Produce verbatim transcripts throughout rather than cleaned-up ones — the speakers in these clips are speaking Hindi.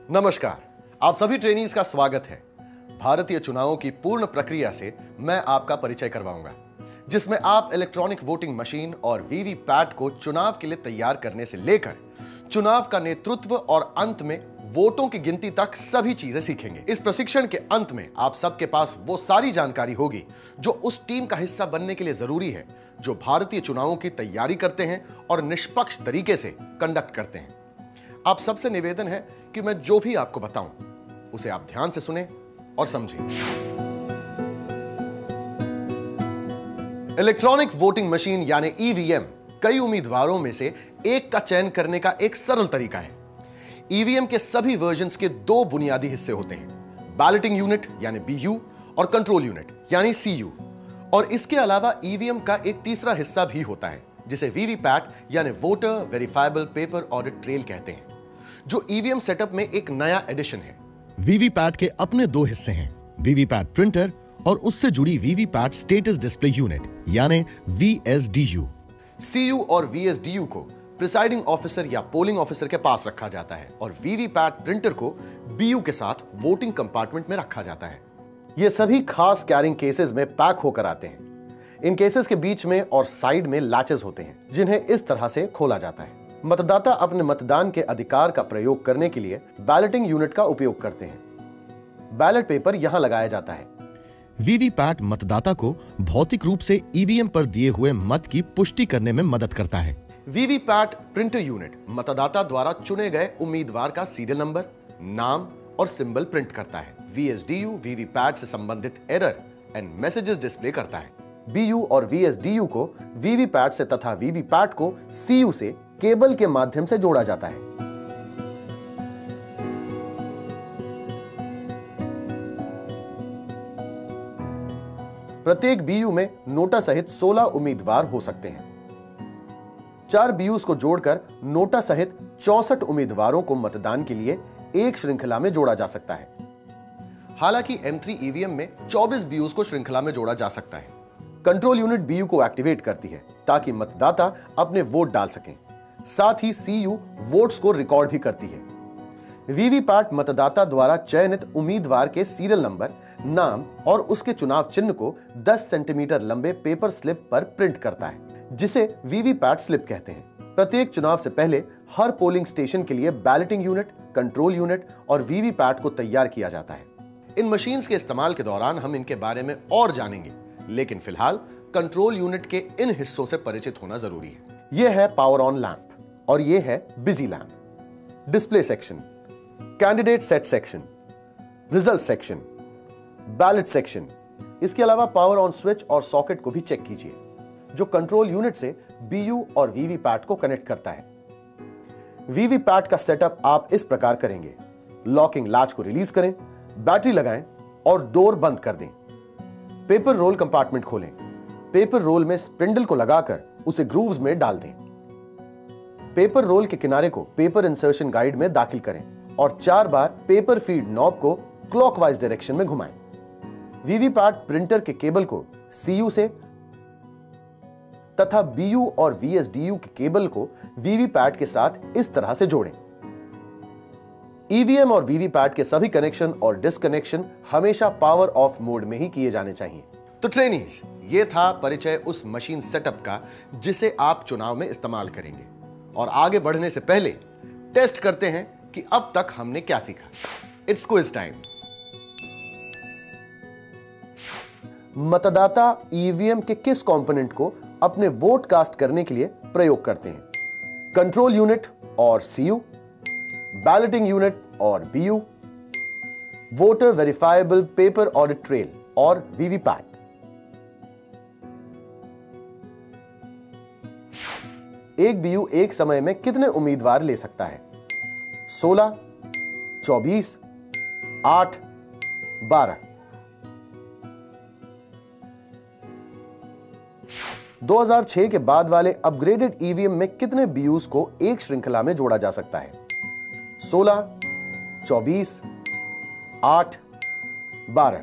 नमस्कार, आप सभी ट्रेनीज का स्वागत है। भारतीय चुनावों की पूर्ण प्रक्रिया से मैं आपका परिचय करवाऊंगा, जिसमें आप इलेक्ट्रॉनिक वोटिंग मशीन और वीवीपैट को चुनाव के लिए तैयार करने से लेकर चुनाव का नेतृत्व और अंत में वोटों की गिनती तक सभी चीजें सीखेंगे। इस प्रशिक्षण के अंत में आप सबके पास वो सारी जानकारी होगी जो उस टीम का हिस्सा बनने के लिए जरूरी है जो भारतीय चुनावों की तैयारी करते हैं और निष्पक्ष तरीके से कंडक्ट करते हैं। आप सबसे निवेदन है कि मैं जो भी आपको बताऊं उसे आप ध्यान से सुनें और समझें। इलेक्ट्रॉनिक वोटिंग मशीन यानी ईवीएम कई उम्मीदवारों में से एक का चयन करने का एक सरल तरीका है। ईवीएम के सभी वर्जन्स के दो बुनियादी हिस्से होते हैं, बैलेटिंग यूनिट यानी बीयू और कंट्रोल यूनिट यानी सीयू। और इसके अलावा ईवीएम का एक तीसरा हिस्सा भी होता है जिसे वीवीपैट यानी voter verifiable paper audit trail कहते हैं, जो ईवीएम सेटअप में एक नया एडिशन है। वीवीपैट के अपने दो हिस्से हैं, वीवीपैट प्रिंटर और उससे जुड़ी वीवीपैट स्टेटस डिस्प्ले यूनिट यानी वीएसडीयू। सीयू और वीएसडीयू को प्रिसाइडिंग ऑफिसर या पोलिंग ऑफिसर के पास रखा जाता है और वीवीपैट प्रिंटर को बीयू के साथ वोटिंग कंपार्टमेंट में रखा जाता है। ये सभी खास कैरिंग केसेस में पैक होकर आते हैं। इन केसेस के बीच में और साइड में लैचेस होते हैं जिन्हें इस तरह से खोला जाता है। मतदाता अपने मतदान के अधिकार का प्रयोग करने के लिए बैलेटिंग यूनिट का उपयोग करते हैं। बैलेट पेपर यहां लगाया जाता है। वीवीपैट मतदाता को भौतिक रूप से ईवीएम पर दिए हुए मत की पुष्टि करने में मदद करता है। वीवीपैट प्रिंटर यूनिट मतदाता द्वारा चुने गए उम्मीदवार का सीरियल नंबर, नाम और सिंबल प्रिंट करता है। वीएसडीयू वीवीपैट से संबंधित एरर एंड मैसेजेस डिस्प्ले करता है। बीयू और वीएसडीयू को वीवीपैट से तथा वीवीपैट को सीयू से केबल के माध्यम से जोड़ा जाता है। प्रत्येक बीयू में नोटा सहित सोलह उम्मीदवार हो सकते हैं। चार बीयूज को जोड़कर नोटा सहित चौसठ उम्मीदवारों को मतदान के लिए एक श्रृंखला में जोड़ा जा सकता है। हालांकि एम थ्री ईवीएम में चौबीस बीयूज को श्रृंखला में जोड़ा जा सकता है। कंट्रोल यूनिट बीयू को एक्टिवेट करती है ताकि मतदाता अपने वोट डाल सकें। साथ ही सीयू वोट्स को रिकॉर्ड भी करती है। वीवीपैट मतदाता द्वारा चयनित उम्मीदवार के सीरियल नंबर, नाम और उसके चुनाव चिन्ह को दस सेंटीमीटर लंबे पेपर स्लिप पर प्रिंट करता है, जिसे वीवीपैट स्लिप कहते हैं। प्रत्येक चुनाव से पहले हर पोलिंग स्टेशन के लिए बैलेटिंग यूनिट, कंट्रोल यूनिट और वीवीपैट को तैयार किया जाता है। इन मशीन्स के इस्तेमाल के दौरान हम इनके बारे में और जानेंगे, लेकिन फिलहाल कंट्रोल यूनिट के इन हिस्सों से परिचित होना जरूरी है। यह है पावर ऑन लैंप और यह है busy lamp. Display section, candidate set section, result section, ballot section. इसके अलावा पावर ऑन स्विच और सॉकेट को भी चेक कीजिए, जो कंट्रोल यूनिट से बीयू और वीवीपैट को कनेक्ट करता है। वीवीपैट का सेटअप आप इस प्रकार करेंगे: लॉकिंग लैच को रिलीज करें, बैटरी लगाएं और डोर बंद कर दें। पेपर रोल कंपार्टमेंट खोलें। पेपर रोल में स्पिंडल को लगाकर उसे ग्रूव्स में डाल दें। पेपर रोल के किनारे को पेपर इंसर्शन गाइड में दाखिल करें और चार बार पेपर फीड नॉब को क्लॉकवाइज डायरेक्शन में घुमाएं। वीवीपैट प्रिंटर के केबल को सीयू से तथा बीयू और वीएसडीयू के केबल को वीवीपैट के साथ इस तरह से जोड़ें। ईवीएम और वीवीपैट के सभी कनेक्शन और डिस्कनेक्शन हमेशा पावर ऑफ मोड में ही किए जाने चाहिए। तो ट्रेनीज, ये था परिचय उस मशीन सेटअप का जिसे आप चुनाव में इस्तेमाल करेंगे। और आगे बढ़ने से पहले टेस्ट करते हैं कि अब तक हमने क्या सीखा। It's quiz time. मतदाता ईवीएम के किस कंपोनेंट को अपने वोट कास्ट करने के लिए प्रयोग करते हैं? कंट्रोल यूनिट और सीयू, बैलेटिंग यूनिट और BU, voter verifiable paper audit trail और वीवीपैट। एक बीयू एक समय में कितने उम्मीदवार ले सकता है? सोलह, चौबीस, आठ, बारह। दो हज़ार छह के बाद वाले अपग्रेडेड ईवीएम में कितने बीयूज को एक श्रृंखला में जोड़ा जा सकता है? सोलह, चौबीस, आठ, बारह।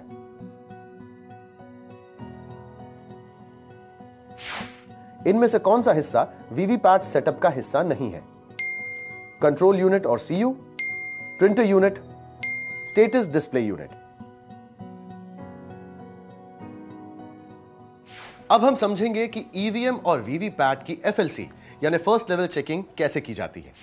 इनमें से कौन सा हिस्सा वीवीपैट सेटअप का हिस्सा नहीं है? कंट्रोल यूनिट और CU, printer unit, status display unit. अब हम समझेंगे कि ईवीएम और वीवीपैट की एफएलसी यानी फर्स्ट लेवल चेकिंग कैसे की जाती है।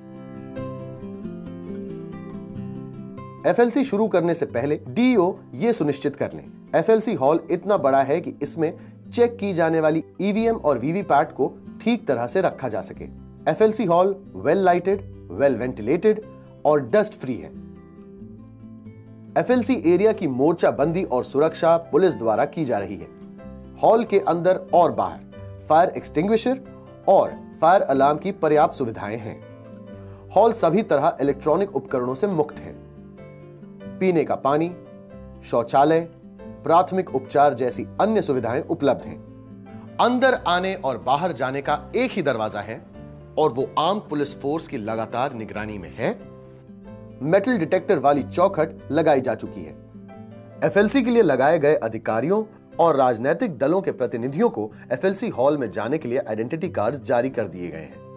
एफएलसी शुरू करने से पहले डीईओ यह सुनिश्चित कर लें एफएलसी हॉल इतना बड़ा है कि इसमें चेक की जाने वाली ईवीएम और वीवीपैट को ठीक तरह से रखा जा सके। FLC hall well lighted, well ventilated और डस्ट फ्री है। एफएलसी एरिया की मोर्चाबंदी और सुरक्षा पुलिस द्वारा की जा रही है। हॉल के अंदर और बाहर फायर एक्सटिंग्विशर और फायर अलार्म की पर्याप्त सुविधाएं हैं। हॉल सभी तरह इलेक्ट्रॉनिक उपकरणों से मुक्त है। पीने का पानी, शौचालय, प्राथमिक उपचार जैसी अन्य सुविधाएं उपलब्ध हैं। अंदर आने और बाहर जाने का एक ही दरवाजा है और वो आर्म्ड पुलिस फोर्स की लगातार निगरानी में है। मेटल डिटेक्टर वाली चौखट लगाई जा चुकी है। एफएलसी के लिए लगाए गए अधिकारियों और राजनीतिक दलों के प्रतिनिधियों को एफएलसी हॉल में जाने के लिए आइडेंटिटी कार्ड्स जारी कर दिए गए हैं।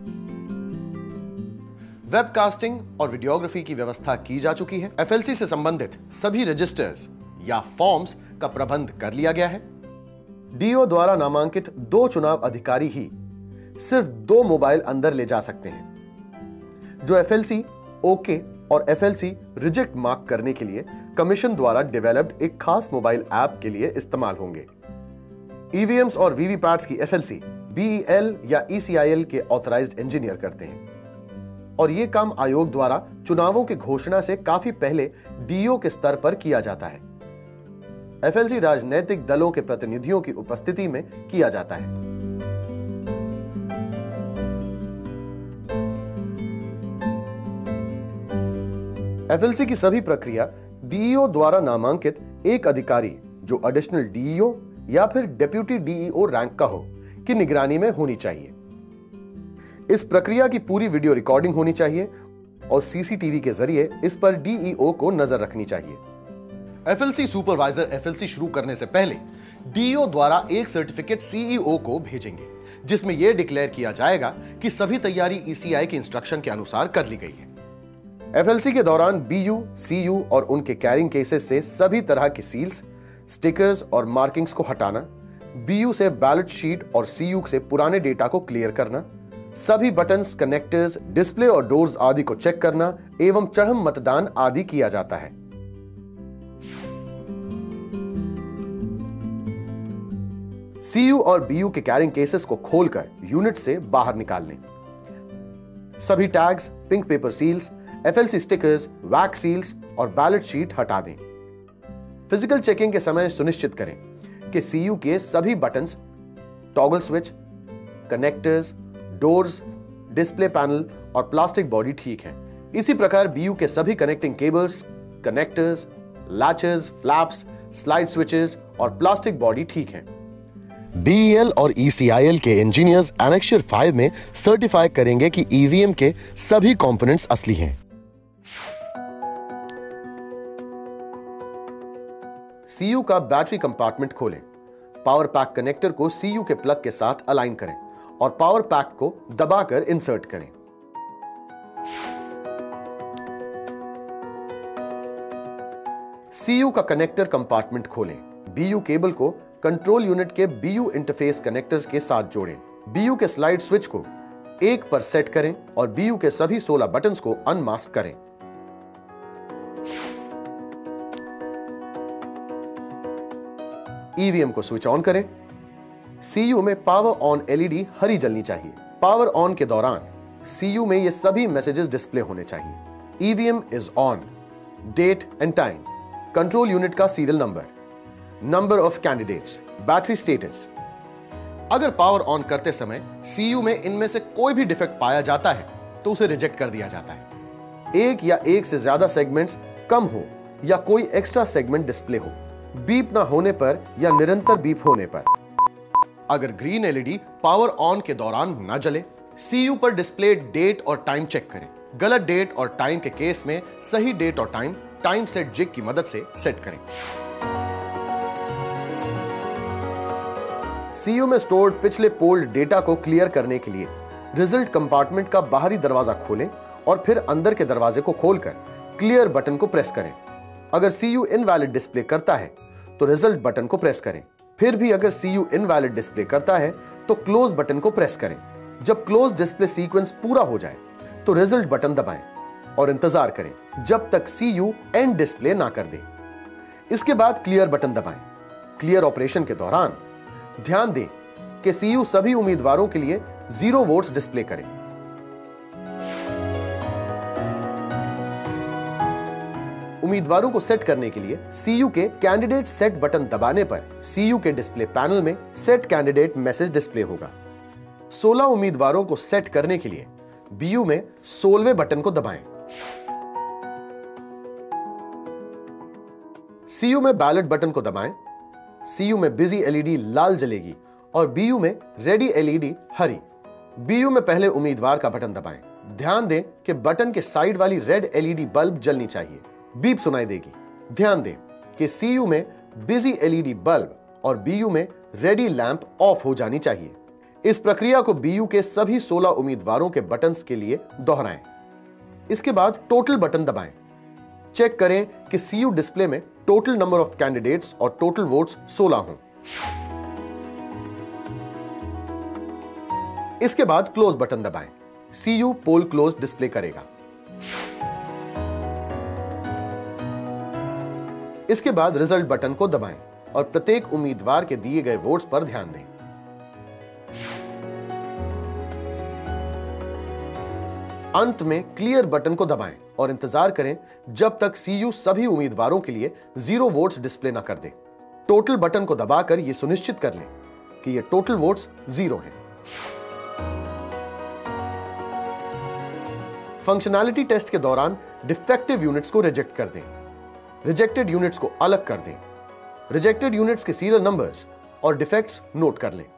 वेबकास्टिंग और वीडियोग्राफी की व्यवस्था की जा चुकी है। एफएलसी से संबंधित सभी रजिस्टर्स या फॉर्म्स का प्रबंध कर लिया गया है। डीओ द्वारा नामांकित दो चुनाव अधिकारी ही सिर्फ दो मोबाइल अंदर ले जा सकते हैं, जो एफएलसी ओके और एफएलसी रिजेक्ट मार्क करने के लिए कमीशन द्वारा डेवलप्ड एक खास मोबाइल ऐप के लिए इस्तेमाल होंगे। ईवीएम्स और वीवीपैट्स की एफएलसी बीईएल या ईसीआईएल के ऑथराइज्ड इंजीनियर करते हैं और यह काम आयोग द्वारा चुनावों की घोषणा से काफी पहले डीओ के स्तर पर किया जाता है। एफएलसी राजनीतिक दलों के प्रतिनिधियों की उपस्थिति में किया जाता है। एफएलसी की सभी प्रक्रिया डीईओ द्वारा नामांकित एक अधिकारी जो एडिशनल डीईओ या फिर डेप्यूटी डीईओ रैंक का हो की निगरानी में होनी चाहिए। इस प्रक्रिया की पूरी वीडियो रिकॉर्डिंग होनी चाहिए और सीसीटीवी के जरिए इस पर डीईओ को नजर रखनी चाहिए। एफएलसी सुपरवाइजर एफएलसी शुरू करने से पहले डीईओ द्वारा एक सर्टिफिकेट सीईओ को भेजेंगे, जिसमें यह डिक्लेयर किया जाएगा कि सभी तैयारी ईसीआई के इंस्ट्रक्शन के अनुसार कर ली गई है। एफएलसी के दौरान बीयू, सीयू और उनके कैरिंग केसेस से सभी तरह की सील्स, स्टिकर्स और मार्किंग्स को हटाना, बीयू से बैलेट शीट और सीयू से पुराने डेटा को क्लियर करना, सभी बटन्स, कनेक्टर्स, डिस्प्ले और डोर्स आदि को चेक करना एवं चढ़म मतदान आदि किया जाता है। सीयू और बीयू के कैरिंग केसेस को खोलकर यूनिट से बाहर निकाल लें। सभी tags, pink paper seals, FLC stickers, wax seals और बैलेट शीट हटा दें। फिजिकल चेकिंग के समय सुनिश्चित करें कि सीयू के सभी buttons, toggle switch, connectors, doors, display panel और प्लास्टिक बॉडी ठीक है। इसी प्रकार बीयू के सभी connecting cables, connectors, latches, flaps, slide switches और प्लास्टिक बॉडी ठीक है। बीईएल और ईसीआईएल के इंजीनियर्स एनेक्चर फाइव में सर्टिफाई करेंगे कि ईवीएम के सभी कंपोनेंट्स असली हैं। सीयू का बैटरी कंपार्टमेंट खोलें। पावर पैक कनेक्टर को सीयू के प्लग के साथ अलाइन करें और पावर पैक को दबाकर इंसर्ट करें। सीयू का कनेक्टर कंपार्टमेंट खोलें। बीयू केबल को कंट्रोल यूनिट के बीयू इंटरफेस कनेक्टर्स के साथ जोड़ें। बीयू के स्लाइड स्विच को एक पर सेट करें और बीयू के सभी सोलह बटन्स को अनमास्क करें। ईवीएम को स्विच ऑन करें। सीयू में पावर ऑन एलईडी हरी जलनी चाहिए। पावर ऑन के दौरान सीयू में ये सभी मैसेजेस डिस्प्ले होने चाहिए। EVM is on, date and time, control unit का serial number, number of candidates, battery status. अगर पावर ऑन करते समय सीयू में इनमें से कोई भी डिफेक्ट पाया जाता है तो उसे रिजेक्ट कर दिया जाता है। एक या एक से ज्यादा सेगमेंट्स कम हो या कोई एक्स्ट्रा सेगमेंट डिस्प्ले हो, बीप ना होने पर या निरंतर बीप होने पर। अगर ग्रीन एलईडी पावर ऑन के दौरान न जले, सीयू पर डिस्प्ले डेट और टाइम चेक करें। गलत डेट और टाइम के केस में सही डेट और टाइम टाइम सेट जिग की मदद से सेट करें। सीयू में स्टोर्ड पिछले पोल्ड डेटा को क्लियर करने के लिए रिजल्ट कंपार्टमेंट का बाहरी दरवाजा खोलें और फिर अंदर के दरवाजे को खोलकर क्लियर बटन को प्रेस करें। अगर सी यू इनवैलिड डिस्प्ले करता है तो रिजल्ट बटन को प्रेस करें। फिर भी अगर सी यू इनवैलिड डिस्प्ले करता है तो क्लोज बटन को प्रेस करें। जब क्लोज डिस्प्ले सीक्वेंस पूरा हो जाए तो रिजल्ट बटन दबाएं और इंतजार करें जब तक सी यू एंड डिस्प्ले ना कर दे। इसके बाद क्लियर बटन दबाएं। क्लियर ऑपरेशन के दौरान ध्यान दें कि सी यू सभी उम्मीदवारों के लिए जीरो वोट्स डिस्प्ले करें। उम्मीदवारों को सेट करने के लिए सी यू के कैंडिडेट सेट बटन दबाने पर सी यू के डिस्प्ले पैनल में सेट कैंडिडेट मैसेज डिस्प्ले होगा। सोलह उम्मीदवारों को सेट करने के लिए बी यू में सोलहवें बटन को दबाएं। सी यू में बैलेट बटन को दबाएं। सी यू में बिजी एलईडी लाल जलेगी और बी यू में रेडी एलईडी हरी। बी यू में पहले उम्मीदवार का बटन दबाएं। ध्यान दें कि बटन के साइड वाली रेड एलईडी बल्ब जलनी चाहिए। बीप सुनाई देगी। ध्यान दें कि सी यू में बिजी एलईडी बल्ब और बी यू में रेडी लैंप ऑफ हो जानी चाहिए। इस प्रक्रिया को बी यू के सभी सोलह उम्मीदवारों के बटन्स के लिए दोहराएं। इसके बाद टोटल बटन दबाएं। चेक करें कि सी यू डिस्प्ले में टोटल नंबर ऑफ कैंडिडेट्स और टोटल वोट्स सोलह हों। इसके बाद क्लोज बटन दबाएं। C U poll close display करेगा। इसके बाद रिजल्ट बटन को दबाएं और प्रत्येक उम्मीदवार के दिए गए वोट्स पर ध्यान दें। अंत में क्लियर बटन को दबाएं और इंतजार करें जब तक सी यू सभी उम्मीदवारों के लिए जीरो वोट्स डिस्प्ले ना कर दे। टोटल बटन को दबाकर यह सुनिश्चित कर लें कि ये टोटल वोट्स जीरो हैं। फंक्शनैलिटी टेस्ट के दौरान डिफेक्टिव यूनिट्स को रिजेक्ट कर दें। रिजेक्टेड यूनिट्स को अलग कर दें। रिजेक्टेड यूनिट्स के सीरियल नंबर्स और डिफेक्ट्स नोट कर लें।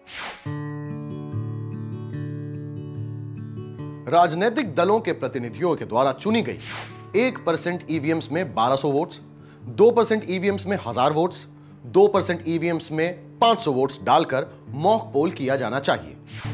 राजनीतिक दलों के प्रतिनिधियों के द्वारा चुनी गई एक परसेंट ईवीएम्स में बारह सौ वोट्स, दो परसेंट ईवीएम्स में हजार वोट्स, दो परसेंट ईवीएम्स में पांच सौ वोट्स डालकर मॉक पोल किया जाना चाहिए।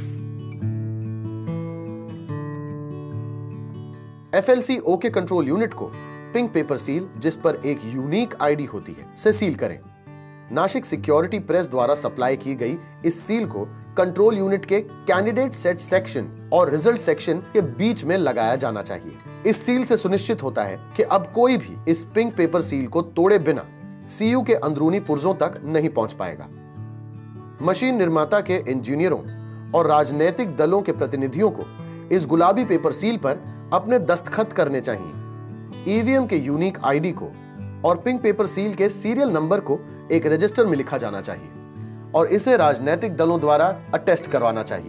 एफएलसी ओके कंट्रोल यूनिट को पिंक पेपर सील, जिस पर एक यूनिक आईडी होती है, से सील करें। नासिक सिक्योरिटी प्रेस द्वारा सप्लाई की गई इस सील को कंट्रोल यूनिट के कैंडिडेट सेट सेक्शन और रिजल्ट सेक्शन के बीच में लगाया जाना चाहिए। इस सील से सुनिश्चित होता है कि अब कोई भी इस पिंक पेपर सील को तोड़े बिना सी यू के अंदरूनी पुर्जों तक नहीं पहुंच पाएगा। मशीन निर्माता के इंजीनियरों और राजनीतिक दलों के प्रतिनिधियों को इस गुलाबी पेपर सील पर अपने दस्तखत करने चाहिए। ईवीएम के यूनिक आईडी को और पिंक पेपर सील के सीरियल नंबर को एक रजिस्टर में लिखा जाना चाहिए और इसे राजनीतिक दलों द्वारा अटेस्ट करवाना चाहिए।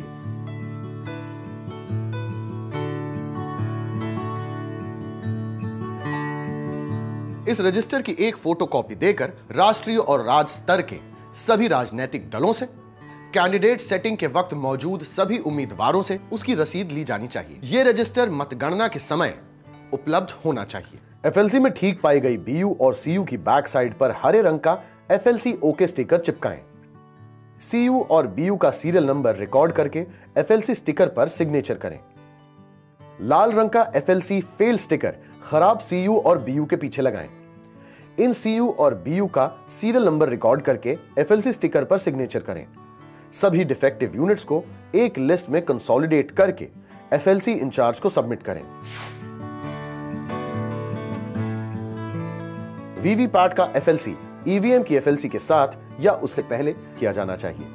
इस रजिस्टर की एक फोटोकॉपी देकर राष्ट्रीय और राज्य स्तर के सभी राजनीतिक दलों से कैंडिडेट सेटिंग के वक्त मौजूद सभी उम्मीदवारों से उसकी रसीद ली जानी चाहिए। यह रजिस्टर मतगणना के समय उपलब्ध होना चाहिए। एफएलसी में ठीक पाई गई बीयू और सीयू की बैक साइड पर हरे रंग का एफएलसी ओके स्टिकर चिपकाएं। सीयू और बीयू का सीरियल नंबर रिकॉर्ड करके एफएलसी स्टिकर पर सिग्नेचर करें। लाल रंग का एफएलसी फेल स्टिकर खराब सीयू और बीयू के पीछे लगाएं। इन सीयू और बीयू का सीरियल नंबर रिकॉर्ड करके एफएलसी स्टिकर पर सिग्नेचर करें। सभी डिफेक्टिव यूनिट्स को एक लिस्ट में कंसोलिडेट करके एफएलसी इंचार्ज को सबमिट करें। वीवीपैट का एफएलसी ईवीएम की एफएलसी के साथ या उससे पहले किया जाना चाहिए।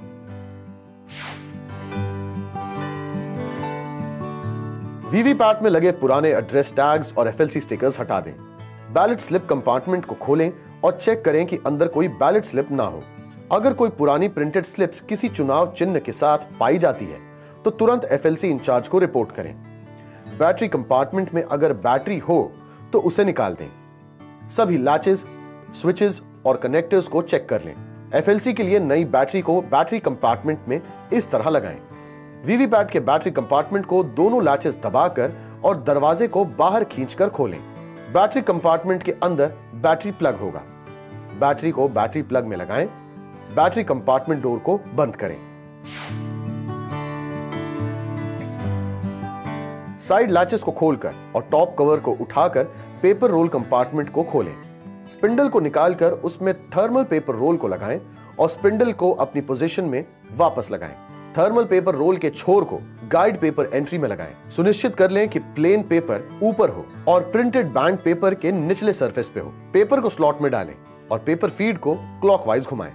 वीवीपैट में लगे पुराने एड्रेस टैग्स और एफएलसी स्टिकर्स हटा दें। बैलेट स्लिप कंपार्टमेंट को खोलें और चेक करें कि अंदर कोई बैलेट स्लिप ना हो। अगर कोई पुरानी प्रिंटेड स्लिप्स किसी चुनाव चिन्ह के साथ पाई जाती है तो तुरंत एफएलसी इंचार्ज को रिपोर्ट करें। बैटरी कंपार्टमेंट में अगर बैटरी हो तो उसे निकाल दें। सभी लैचेस, स्विचेस और कनेक्टर्स को चेक कर लें। एफएलसी के लिए नई बैटरी को बैटरी कंपार्टमेंट में इस तरह लगाएं। वीवीपैट के बैटरी कंपार्टमेंट को दोनों लैचेस दबाकर और दरवाजे को बाहर खींचकर खोलें। बैटरी कंपार्टमेंट के अंदर बैटरी प्लग होगा। बैटरी को बैटरी प्लग में लगाएं। बैटरी कंपार्टमेंट डोर को बंद करें। साइड लैचेस को खोलकर और टॉप कवर को उठाकर पेपर रोल कंपार्टमेंट को खोलें। स्पिंडल को निकालकर उसमें थर्मल पेपर रोल को लगाएं और स्पिंडल को अपनी पोजीशन में वापस लगाएं। थर्मल पेपर रोल के छोर को गाइड पेपर एंट्री में लगाएं। सुनिश्चित कर लें कि प्लेन पेपर ऊपर हो और प्रिंटेड बैंड पेपर के निचले सरफेस पे हो। पेपर को स्लॉट में डालें और पेपर फीड को क्लॉकवाइज घुमाएं।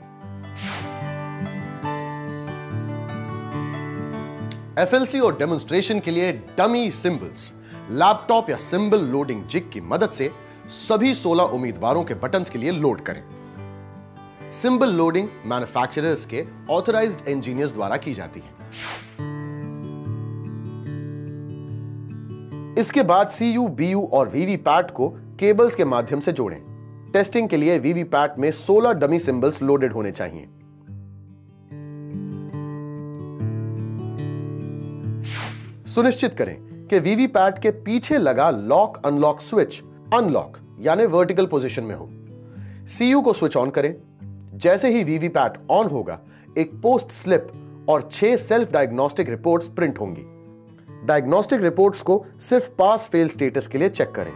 एफएलसी और डेमोन्स्ट्रेशन के लिए डमी सिंबल्स लैपटॉप या सिंबल लोडिंग जिग की मदद से सभी सोलह उम्मीदवारों के बटन्स के लिए लोड करें। सिंबल लोडिंग मैन्युफैक्चरर्स के ऑथराइज्ड इंजीनियर्स द्वारा की जाती है। इसके बाद सीयू, बीयू और वीवीपैट को केबल्स के माध्यम से जोड़ें। टेस्टिंग के लिए वीवीपैट में सोलह डमी सिंबल्स लोडेड होने चाहिए। सुनिश्चित करें कि वीवीपैट के पीछे लगा लॉक अनलॉक स्विच अनलॉक यानी वर्टिकल पोजीशन में हो। सीयू को स्विच ऑन करें। जैसे ही वीवीपैट ऑन होगा, एक पोस्ट स्लिप और छह सेल्फ डायग्नोस्टिक रिपोर्ट्स प्रिंट होंगी। डायग्नोस्टिक रिपोर्ट्स को सिर्फ पास फेल स्टेटस के लिए चेक करें।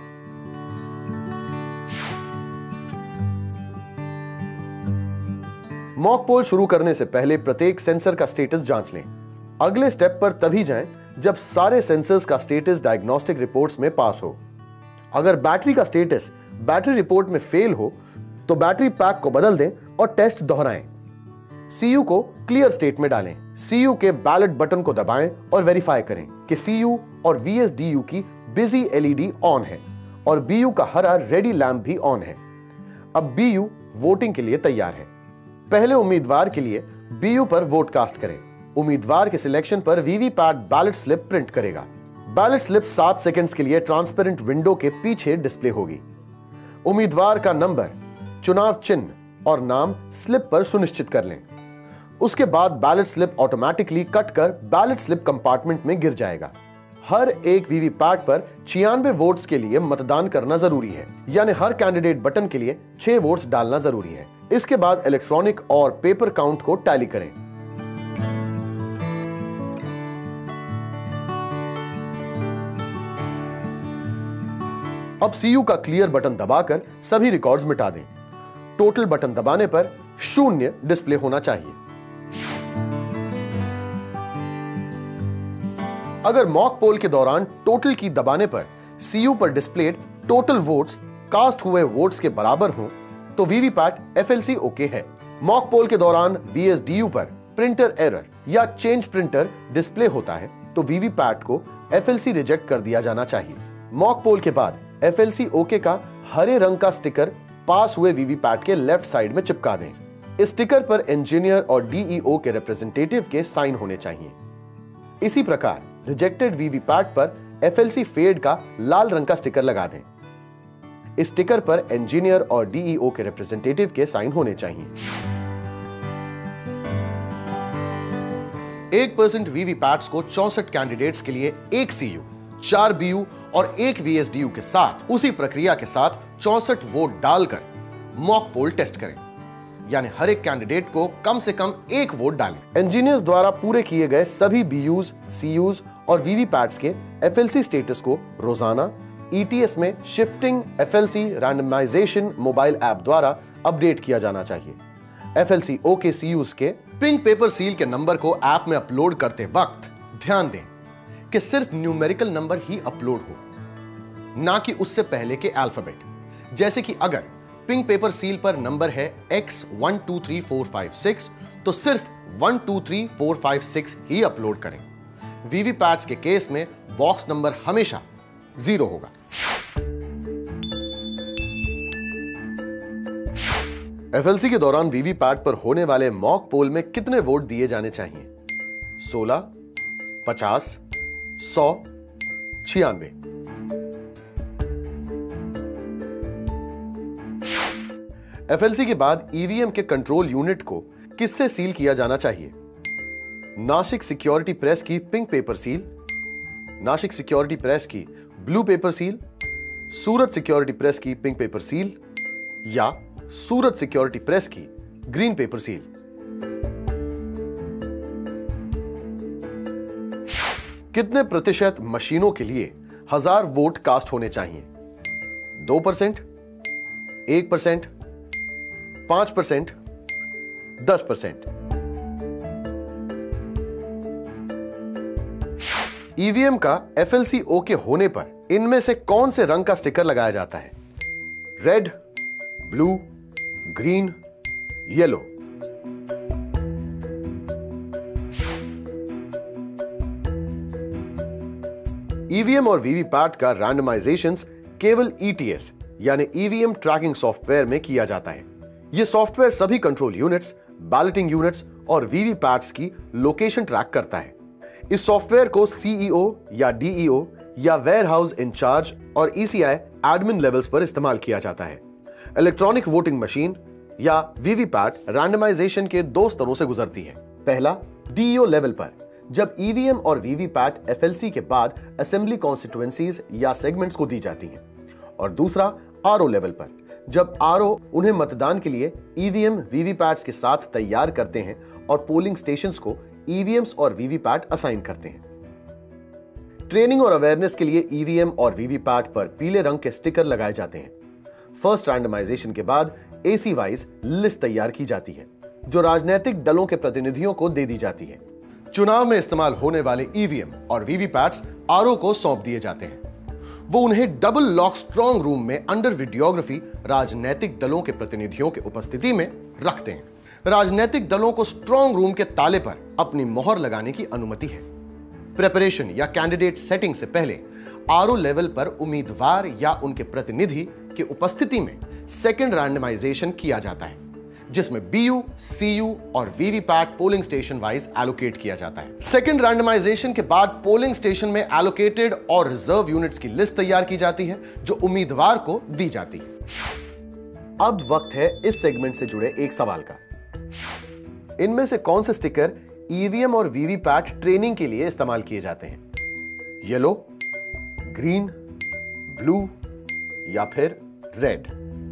मॉक पोल शुरू करने से पहले प्रत्येक सेंसर का स्टेटस जांच लें। अगले स्टेप पर तभी जाएं जब सारे सेंसर्स का स्टेटस डायग्नोस्टिक रिपोर्ट्स में पास हो। अगर बैटरी का स्टेटस बैटरी रिपोर्ट में फेल हो तो बैटरी पैक को बदल दें और टेस्ट दोहराएं। सीयू को क्लियर स्टेट में डालें। सीयू के बैलेट बटन को दबाएं और वेरीफाई करें कि सीयू और वीएसडीयू की बिजी एलईडी ऑन है और बीयू का हरा रेडी लैंप भी ऑन है। अब बीयू वोटिंग के लिए तैयार है। पहले उम्मीदवार के लिए बीयू पर वोट कास्ट करें। उम्मीदवार के सिलेक्शन पर वीवीपैट बैलेट स्लिप प्रिंट करेगा। बैलेट स्लिप सात सेकंड्स के लिए ट्रांसपेरेंट विंडो के पीछे डिस्प्ले होगी। उम्मीदवार का नंबर, चुनाव चिन्ह और नाम स्लिप पर सुनिश्चित कर लें। उसके बाद बैलेट स्लिप ऑटोमेटिकली कट कर बैलेट स्लिप कंपार्टमेंट में गिर जाएगा। हर एक वीवीपैट पर छियानवे वोट्स के लिए मतदान करना जरूरी है, यानी हर कैंडिडेट बटन के लिए छह वोट्स डालना जरूरी है। इसके बाद इलेक्ट्रॉनिक और पेपर काउंट को टैली करें। अब सीयू का क्लियर बटन दबाकर सभी रिकॉर्ड्स मिटा दें। टोटल बटन दबाने पर शून्य डिस्प्ले होना चाहिए। अगर मॉक पोल के दौरान टोटल की दबाने पर सीयू पर डिस्प्लेड टोटल वोट्स कास्ट हुए वोट्स के बराबर हों तो वीवीपैट एफएलसी ओके है। मॉक पोल के दौरान वीएसडीयू पर प्रिंटर एरर या चेंज प्रिंटर डिस्प्ले होता है तो वीवीपैट को एफएलसी रिजेक्ट कर दिया जाना चाहिए। मॉक पोल के बाद एफएलसी ओके का हरे रंग का स्टिकर पास हुए वीवीपैट के लेफ्ट साइड में चिपका दें। इस स्टिकर पर इंजीनियर और डीईओ के रिप्रेजेंटेटिव के साइन होने चाहिए। इसी प्रकार रिजेक्टेड वीवीपैट पर एफएलसी फेड का लाल रंग का स्टिकर लगा दें। इस स्टिकर पर इंजीनियर और डीईओ के रिप्रेजेंटेटिव के साइन होने चाहिए। एक परसेंट वीवीपैट्स को चौसठ कैंडिडेट्स के लिए एक सीयू, चार बीयू और एक वीएसडीयू के साथ उसी प्रक्रिया के साथ चौसठ वोट डालकर मॉक पोल टेस्ट करें, यानी हर एक कैंडिडेट को कम से कम एक वोट डालें। इंजीनियर्स द्वारा पूरे किए गए सभी बीयूज, सीयूज और वीवीपैट्स के एफएलसी स्टेटस को रोजाना ईटीएस में shifting FLC randomisation mobile app द्वारा अपडेट किया जाना चाहिए। एफएलसी ओके सीयूज के पिंक पेपर सील के नंबर को ऐप में अपलोड करते वक्त ध्यान दें कि सिर्फ न्यूमेरिकल नंबर ही अपलोड हो, ना कि उससे पहले के अल्फाबेट। जैसे कि अगर पिंक पेपर सील पर नंबर है X one two three four five six तो सिर्फ one two three four five six ही अपलोड करें। वीवीपैट्स के केस में बॉक्स नंबर हमेशा जीरो होगा। एफएलसी के दौरान वीवीपैट पर होने वाले मॉक पोल में कितने वोट दिए जाने चाहिए? सोलह, पचास, सौ, छियानवे। एफएलसी के बाद ईवीएम के कंट्रोल यूनिट को किससे सील किया जाना चाहिए? नासिक सिक्योरिटी प्रेस की pink paper seal, Nashik security press की blue paper seal, Surat security press की पिंक पेपर सील या सूरत सिक्योरिटी प्रेस की ग्रीन पेपर सील। कितने प्रतिशत मशीनों के लिए हजार वोट कास्ट होने चाहिए? दो परसेंट, एक परसेंट, पांच परसेंट, दस परसेंट। ईवीएम का एफएलसी ओके होने पर इनमें से कौन से रंग का स्टिकर लगाया जाता है? Red, blue, green, yellow. EVM और वीवीपैट का रैंडमाइजेशन केवल ईटीएस यानी ईवीएम ट्रैकिंग सॉफ्टवेयर में किया जाता है। यह सॉफ्टवेयर सभी कंट्रोल यूनिट्स, बैलेटिंग यूनिट्स और वीवीपैट्स की लोकेशन ट्रैक करता है। इस सॉफ्टवेयर को सीईओ या डीईओ या वेयर हाउस इंचार्ज और ईसीआई एडमिन लेवल्स पर इस्तेमाल किया जाता है। इलेक्ट्रॉनिक वोटिंग मशीन या वीवीपैट रैंडमाइजेशन के दो स्तरों से गुजरती है। पहला, डीईओ लेवल पर, जब ईवीएम और वीवीपैट एफएलसी के बाद असेंबली कॉन्स्टिट्यूएंसीज या सेगमेंट्स को दी जाती हैं, और दूसरा आरओ लेवल पर, जब आरओ उन्हें मतदान के लिए ईवीएम वीवीपैट्स के साथ तैयार करते हैं और पोलिंग स्टेशंस को ईवीएम्स और वीवीपैट असाइन करते हैं। ट्रेनिंग और अवेयरनेस के लिए ईवीएम और वीवीपैट पर पीले रंग के स्टिकर लगाए जाते हैं। फर्स्ट रैंडमाइजेशन के बाद एसी वाइज लिस्ट तैयार की जाती है जो राजनीतिक दलों के प्रतिनिधियों को दे दी जाती है। चुनाव में इस्तेमाल होने वाले ईवीएम और वीवीपैट्स आरओ को सौंप दिए जाते हैं। वो उन्हें डबल लॉक स्ट्रॉन्ग रूम में अंडर वीडियोग्राफी राजनीतिक दलों के प्रतिनिधियों के उपस्थिति में रखते हैं। राजनीतिक दलों को स्ट्रॉन्ग रूम के ताले पर अपनी मोहर लगाने की अनुमति है। प्रिपरेशन या कैंडिडेट सेटिंग से पहले आरओ लेवल पर उम्मीदवार या उनके प्रतिनिधि की उपस्थिति में सेकेंड रैंडमाइजेशन किया जाता है, जिसमें बीयू, सीयू और VVPAT polling station wise allocate किया जाता है। सेकेंड रैंडमाइजेशन के बाद पोलिंग स्टेशन में एलोकेटेड और रिजर्व यूनिट्स की लिस्ट तैयार की जाती है जो उम्मीदवार को दी जाती है। अब वक्त है इस सेगमेंट से जुड़े एक सवाल का। इनमें से कौन से स्टिकर ईवीएम और वीवीपैट ट्रेनिंग के लिए इस्तेमाल किए जाते हैं? येलो, ग्रीन, ब्लू या फिर रेड?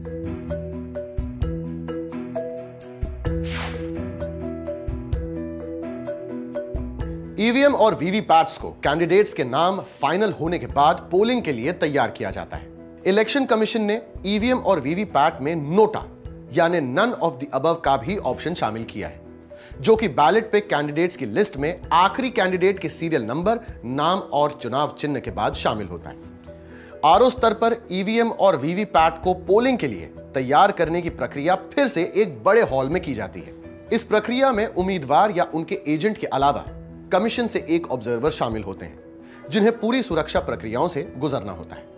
ईवीएम और वीवीपैट्स को कैंडिडेट्स के नाम फाइनल होने के बाद पोलिंग के लिए तैयार किया जाता है। इलेक्शन कमीशन ने ईवीएम और वीवीपैट में नोटा यानी नन ऑफ द अबव का भी ऑप्शन शामिल किया है, जो कि बैलेट पे कैंडिडेट्स की लिस्ट में आखिरी कैंडिडेट के सीरियल नंबर, नाम और चुनाव चिन्ह के बाद शामिल होता है। आरओ स्तर पर ईवीएम और वीवीपैट को पोलिंग के लिए तैयार करने की प्रक्रिया फिर से एक बड़े हॉल में की जाती है। इस प्रक्रिया में उम्मीदवार या उनके एजेंट के अलावा कमीशन से एक ऑब्जर्वर शामिल होते हैं, जिन्हें पूरी सुरक्षा प्रक्रियाओं से गुजरना होता है।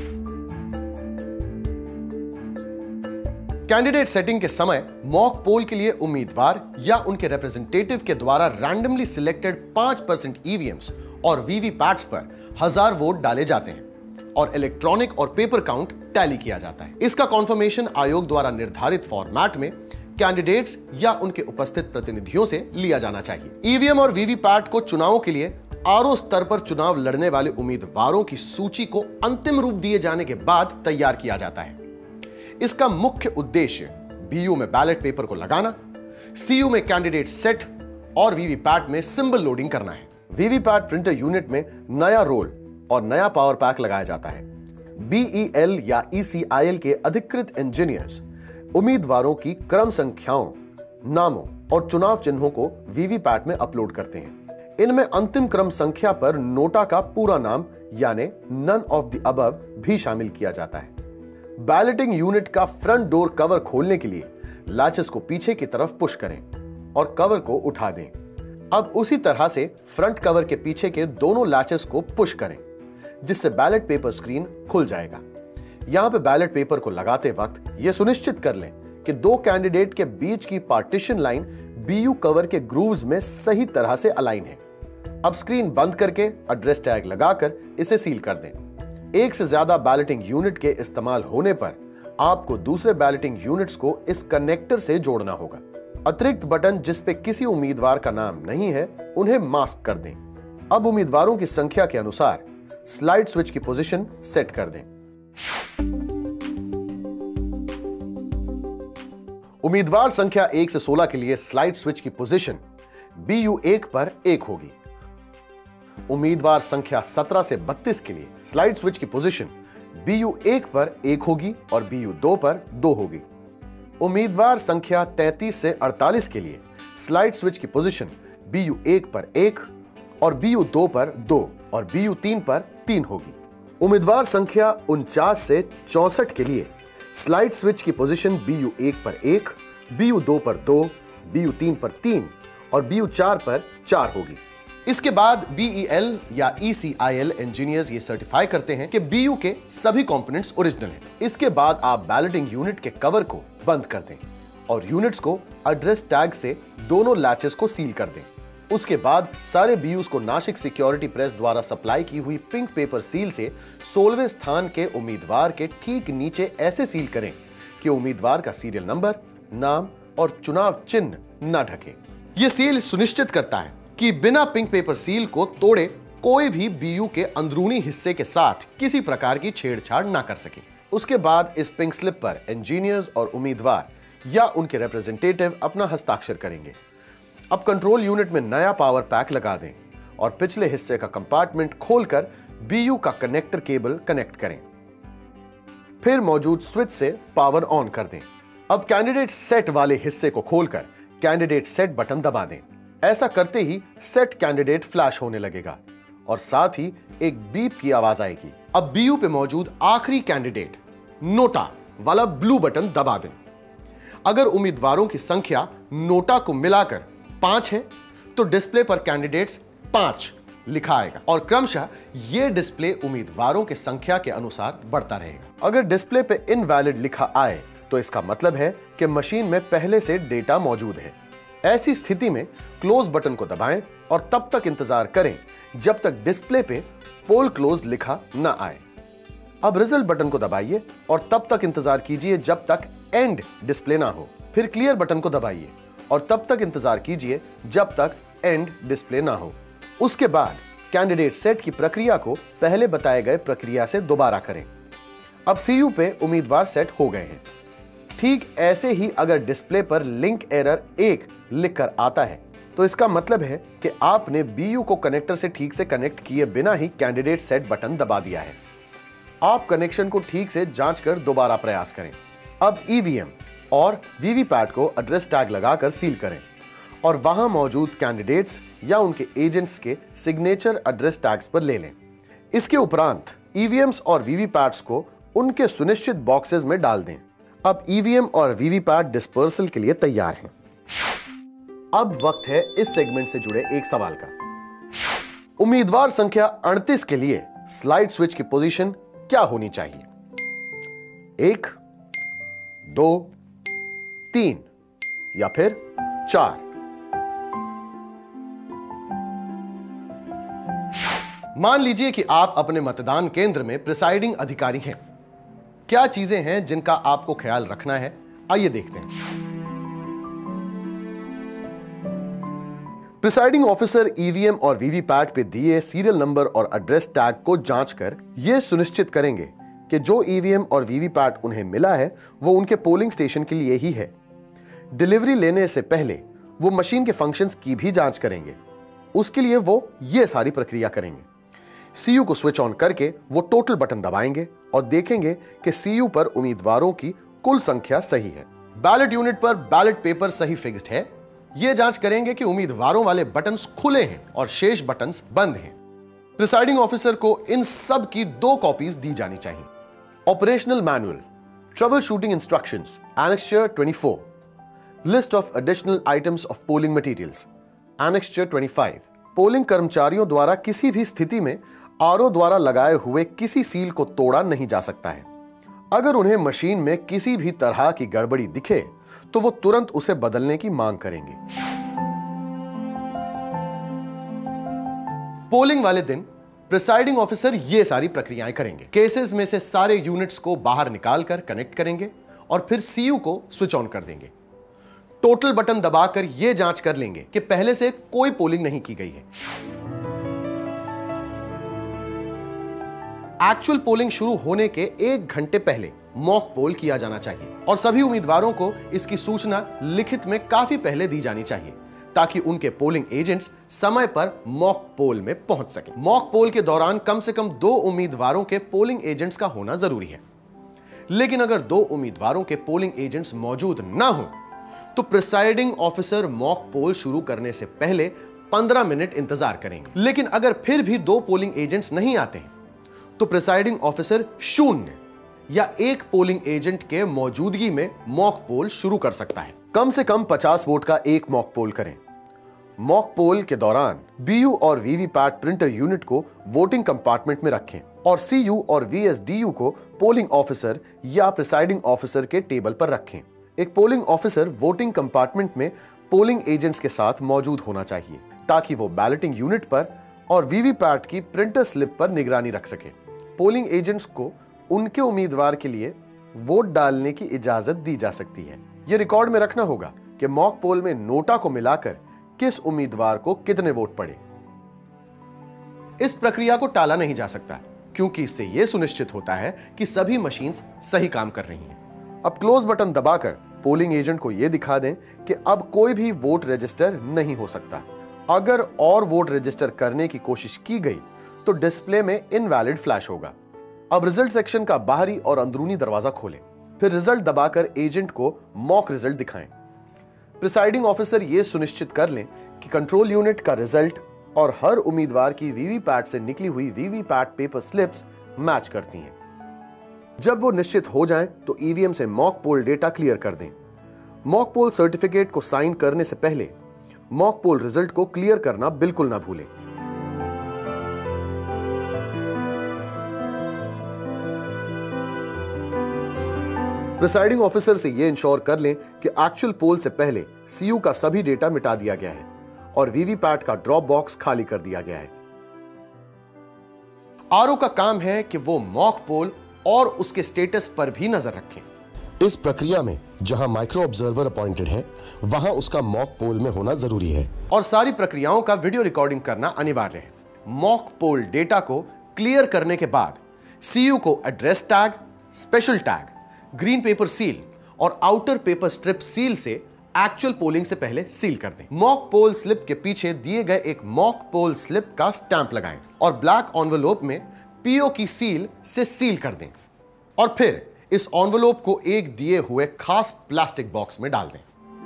कैंडिडेट सेटिंग के समय मॉक पोल के लिए उम्मीदवार या उनके रिप्रेजेंटेटिव के द्वारा रैंडमली सिलेक्टेड पांच परसेंट ईवीएम्स और वीवीपैट्स पर हजार वोट डाले जाते हैं और इलेक्ट्रॉनिक और पेपर काउंट टैली किया जाता है। इसका कॉन्फर्मेशन आयोग द्वारा निर्धारित फॉर्मेट में कैंडिडेट्स या उनके उपस्थित प्रतिनिधियों से लिया जाना चाहिए। ईवीएम और वीवीपैट को चुनावों के लिए आरओ स्तर पर चुनाव लड़ने वाले उम्मीदवारों की सूची को अंतिम रूप दिए जाने के बाद तैयार किया जाता है। इसका मुख्य उद्देश्य बीयू में बैलेट पेपर को लगाना, सीयू में कैंडिडेट सेट और वीवीपैट में सिंबल लोडिंग करना है। वीवीपैट प्रिंटर यूनिट में नया रोल और नया पावर पैक लगाया जाता है। बीईएल या ईसीआईएल के अधिकृत इंजीनियर्स उम्मीदवारों की क्रम संख्याओं, नामों और चुनाव चिन्हों को वीवीपैट में अपलोड करते हैं। इनमें अंतिम क्रम संख्या पर नोटा का पूरा नाम यानी नन ऑफ द अबव भी शामिल किया जाता है। बैलेटिंग यूनिट का फ्रंट डोर कवर खोलने के लिए लैचेस को पीछे की तरफ पुश करें और कवर को उठा दें। अब उसी तरह से फ्रंट कवर के पीछे के दोनों लैचेस को पुश करें, जिससे बैलेट पेपर स्क्रीन खुल जाएगा। यहां पे बैलेट पेपर को लगाते वक्त यह सुनिश्चित कर लें कि दो कैंडिडेट के बीच की पार्टीशन लाइन बीयू कवर के ग्रूव्स में सही तरह से अलाइन है। अब स्क्रीन बंद करके एड्रेस टैग लगाकर इसे सील कर दें। एक से ज्यादा बैलेटिंग यूनिट के इस्तेमाल होने पर आपको दूसरे बैलेटिंग यूनिट्स को इस कनेक्टर से जोड़ना होगा। अतिरिक्त बटन जिस पे किसी उम्मीदवार का नाम नहीं है, उन्हें मास्क कर दें। अब उम्मीदवारों की संख्या के अनुसार स्लाइड स्विच की पोजीशन सेट कर दें। उम्मीदवार संख्या एक से सोलह के लिए स्लाइड स्विच की पोजीशन बी यू एक पर एक होगी। उम्मीदवार संख्या सत्रह से बत्तीस के लिए स्लाइड स्विच की पोजीशन बी यू एक पर एक होगी और बी यू दो पर दो होगी। उम्मीदवार संख्या तैंतीस से अड़तालीस के लिए स्लाइड स्विच की पोजीशन बी यू एक पर एक और बी यू दो पर दो और बी यू तीन पर तीन होगी। उम्मीदवार संख्या उनचास से चौसठ के लिए स्लाइड स्विच की पोजीशन बी यू एक पर एक, बी यू दो पर दो, बी यू तीन पर तीन और बी यू चार पर चार होगी। इसके बाद बी ई एल या E C I L engineers ये सर्टिफाई करते हैं कि बी यू के सभी कंपोनेंट्स ओरिजिनल हैं। इसके बाद आप बैलेटिंग यूनिट के कवर को बंद कर दें और यूनिट्स को एड्रेस टैग से दोनों लैचेस को सील कर दें। उसके बाद सारे बी यूज़ को नासिक सिक्योरिटी प्रेस द्वारा सप्लाई की हुई पिंक पेपर सील से सोलहवें स्थान के उम्मीदवार के ठीक नीचे ऐसे सील करें कि उम्मीदवार का सीरियल नंबर, नाम और चुनाव चिन्ह न ढके। यह सील सुनिश्चित करता है कि बिना पिंक पेपर सील को तोड़े कोई भी बी यू के अंदरूनी हिस्से के साथ किसी प्रकार की छेड़छाड़ ना कर सके। उसके बाद इस पिंक स्लिप पर इंजीनियर्स और उम्मीदवार या उनके रिप्रेजेंटेटिव अपना हस्ताक्षर करेंगे। अब कंट्रोल यूनिट में नया पावर पैक लगा दें और पिछले हिस्से का कंपार्टमेंट खोलकर बी यू का कनेक्टर केबल कनेक्ट करें। फिर मौजूद स्विच से पावर ऑन कर दें। अब कैंडिडेट सेट वाले हिस्से को खोलकर कैंडिडेट सेट बटन दबा दें। ऐसा करते ही सेट कैंडिडेट फ्लैश होने लगेगा और साथ ही एक बीप की आवाज आएगी। अब बी यू पे मौजूद आखिरी कैंडिडेट नोटा वाला ब्लू बटन दबा दें। अगर उम्मीदवारों की संख्या नोटा को मिलाकर पांच है तो डिस्प्ले पर कैंडिडेट्स पांच लिखा आएगा और क्रमशः यह डिस्प्ले उम्मीदवारों की संख्या के अनुसार बढ़ता रहेगा। अगर डिस्प्ले पे इनवैलिड लिखा आए तो इसका मतलब है कि मशीन में पहले से डेटा मौजूद है। ऐसी स्थिति में क्लोज बटन को दबाएं और तब तक इंतजार करें जब तक डिस्प्ले पे पोल क्लोज लिखा न आए। अब रिजल्ट बटन को दबाइए और तब तक इंतजार कीजिए जब तक एंड डिस्प्ले ना हो। फिर क्लियर बटन को दबाइए और तब तक इंतजार कीजिए जब तक एंड डिस्प्ले ना हो। उसके बाद कैंडिडेट सेट की प्रक्रिया को पहले बताए गए प्रक्रिया से दोबारा करें। अब सी यू पे उम्मीदवार सेट हो गए हैं। ठीक ऐसे ही अगर डिस्प्ले पर लिंक एरर एक लिखकर आता है तो इसका मतलब है कि आपने बी यू को कनेक्टर से ठीक से कनेक्ट किए बिना ही कैंडिडेट सेट बटन दबा दिया है। आप कनेक्शन को ठीक से जांच कर दोबारा प्रयास करें। अब ई वी एम और वी वी पैट को एड्रेस टैग लगाकर सील करें और वहां मौजूद कैंडिडेट्स या उनके एजेंट्स के सिग्नेचर एड्रेस टैग्स पर ले लें। इसके उपरांत ई वी एम्स और वी वी पैट्स को उनके सुनिश्चित बॉक्सेस में डाल दें। अब ई वी एम और वी वी पैट डिस्पर्सल के लिए तैयार हैं। अब वक्त है इस सेगमेंट से जुड़े एक सवाल का। उम्मीदवार संख्या अड़तीस के लिए स्लाइड स्विच की पोजीशन क्या होनी चाहिए? एक, दो, तीन या फिर चार? मान लीजिए कि आप अपने मतदान केंद्र में प्रिसाइडिंग अधिकारी हैं। क्या चीजें हैं जिनका आपको ख्याल रखना है? आइए देखते हैं। Presiding officer E V M और वी वी पैट पे दिए सीरियल नंबर और एड्रेस टैग को जांच कर यह सुनिश्चित करेंगे कि जो ई वी एम और वी वी पैट उन्हें मिला है वो उनके पोलिंग स्टेशन के लिए ही है। डिलीवरी लेने से पहले वो मशीन के फंक्शंस की भी जांच करेंगे। उसके लिए वो ये सारी प्रक्रिया करेंगे। सी यू को स्विच ऑन करके वो टोटल बटन दबाएंगे और देखेंगे कि सी यू पर उम्मीदवारों की कुल संख्या सही है। बैलेट यूनिट पर बैलेट पेपर सही फिक्स्ड है। ये जांच करेंगे कि उम्मीदवारों वाले बटन्स खुले हैं और शेष बटन्स बंद हैं। प्रिसाइडिंग ऑफिसर को इन सब की दो कॉपीज दी जानी चाहिए। Operational manual, trouble shooting instructions, annexure चौबीस, list of additional items of polling materials, annexure पच्चीस। पोलिंग कर्मचारियों द्वारा किसी भी स्थिति में आर ओ द्वारा लगाए हुए किसी सील को तोड़ा नहीं जा सकता है। अगर उन्हें मशीन में किसी भी तरह की गड़बड़ी दिखे तो वो तुरंत उसे बदलने की मांग करेंगे। पोलिंग वाले दिन प्रिसाइडिंग ऑफिसर ये सारी प्रक्रियाएं करेंगे। केसेस में से सारे यूनिट्स को बाहर निकालकर कनेक्ट करेंगे और फिर सी यू को स्विच ऑन कर देंगे। टोटल बटन दबाकर यह जांच कर लेंगे कि पहले से कोई पोलिंग नहीं की गई है। एक्चुअल पोलिंग शुरू होने के एक घंटे पहले मॉक पोल किया जाना चाहिए और सभी उम्मीदवारों को इसकी सूचना लिखित में काफी पहले दी जानी चाहिए ताकि उनके पोलिंग एजेंट्स समय पर मॉक पोल में पहुंच सकें। मॉक पोल के दौरान कम से कम दो उम्मीदवारों के पोलिंग एजेंट्स का होना जरूरी है, लेकिन अगर दो उम्मीदवारों के पोलिंग एजेंट्स मौजूद ना हो तो प्रिसाइडिंग ऑफिसर मॉक पोल शुरू करने से पहले पंद्रह मिनट इंतजार करेंगे। लेकिन अगर फिर भी दो पोलिंग एजेंट्स नहीं आते हैं तो प्रिसाइडिंग ऑफिसर शून्य या एक पोलिंग एजेंट के मौजूदगी में मॉक पोल शुरू कर सकता है। कम से कम पचास वोट का एक मॉक पोल करें। मॉक पोल के दौरान बीयू और वीवीपैट प्रिंटर यूनिट को वोटिंग कंपार्टमेंट में रखें और सीयू और वीएसडीयू को पोलिंग ऑफिसर या प्रिसाइडिंग ऑफिसर के टेबल पर रखें। एक पोलिंग ऑफिसर वोटिंग कंपार्टमेंट में पोलिंग एजेंट्स के साथ मौजूद होना चाहिए ताकि वो बैलेटिंग यूनिट पर और वीवीपैट की प्रिंटर स्लिप पर निगरानी रख सके। पोलिंग एजेंट्स को उनके उम्मीदवार के लिए वोट डालने की इजाजत दी जा सकती है। यह रिकॉर्ड में रखना होगा कि मॉक पोल में नोटा को मिलाकर किस उम्मीदवार को कितने वोट पड़े। इस प्रक्रिया को टाला नहीं जा सकता क्योंकि इससे यह सुनिश्चित होता है कि सभी मशीन्स सही काम कर रही हैं। अब क्लोज बटन दबाकर पोलिंग एजेंट को यह दिखा दें कि अब कोई भी वोट रजिस्टर नहीं हो सकता। अगर और वोट रजिस्टर करने की कोशिश की गई तो डिस्प्ले में इनवैलिड फ्लैश होगा। अब रिजल्ट सेक्शन का बाहरी और अंदरूनी दरवाजा खोलें, फिर रिजल्ट दबाकर एजेंट को मॉक रिजल्ट दिखाएं। प्रिसाइडिंग ऑफिसर यह सुनिश्चित कर लें कि कंट्रोल यूनिट का रिजल्ट और हर उम्मीदवार की वीवीपैट से निकली हुई वीवीपैट पेपर स्लिप्स मैच करती हैं। जब वो निश्चित हो जाएं तो ईवीएम से मॉक पोल डेटा क्लियर कर दें। मॉक पोल सर्टिफिकेट को साइन करने से पहले मॉक पोल रिजल्ट को क्लियर करना बिल्कुल ना भूलें। प्रिसाइडिंग ऑफिसर से यह इंश्योर कर लें कि एक्चुअल पोल से पहले सीयू का सभी डेटा मिटा दिया गया है और वीवीपैट का ड्रॉप बॉक्स खाली कर दिया गया है। आरओ का काम है कि वो मॉक पोल और उसके स्टेटस पर भी नजर रखें। इस प्रक्रिया में जहां माइक्रो ऑब्जर्वर अपॉइंटेड है वहां उसका मॉक पोल में होना जरूरी है और सारी प्रक्रियाओं का वीडियो रिकॉर्डिंग करना अनिवार्य है। मॉक पोल डेटा को क्लियर करने के बाद सीयू को address tag, special tag, green paper seal और आउटर पेपर स्ट्रिप सील से एक्चुअल पोलिंग से पहले सील कर दें। मॉक पोल स्लिप के पीछे दिए गए एक मॉक पोल स्लिप का स्टैंप लगाएं और ब्लैक एनवेलोप में पीओ की सील से सील कर दें और फिर इस एनवेलोप को एक दिए हुए खास प्लास्टिक बॉक्स में डाल दें।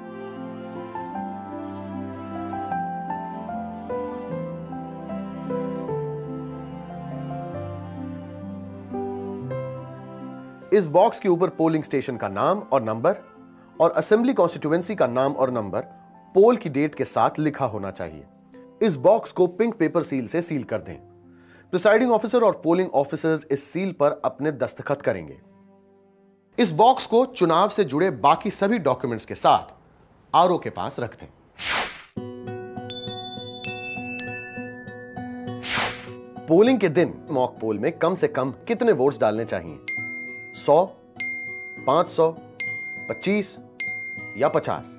इस बॉक्स के ऊपर पोलिंग स्टेशन का नाम और नंबर और असेंबली कॉन्स्टिट्यूएंसी का नाम और नंबर पोल की डेट के साथ लिखा होना चाहिए। इस बॉक्स को पिंक पेपर सील से सील कर दें। प्रिसाइडिंग ऑफिसर और पोलिंग ऑफिसर्स इस सील पर अपने दस्तखत करेंगे। इस बॉक्स को चुनाव से जुड़े बाकी सभी डॉक्यूमेंट्स के साथ आरओ के पास रख दें। पोलिंग के दिन मॉक पोल में कम से कम कितने वोट्स डालने चाहिए? सौ, पांच सौ, पच्चीस या पचास?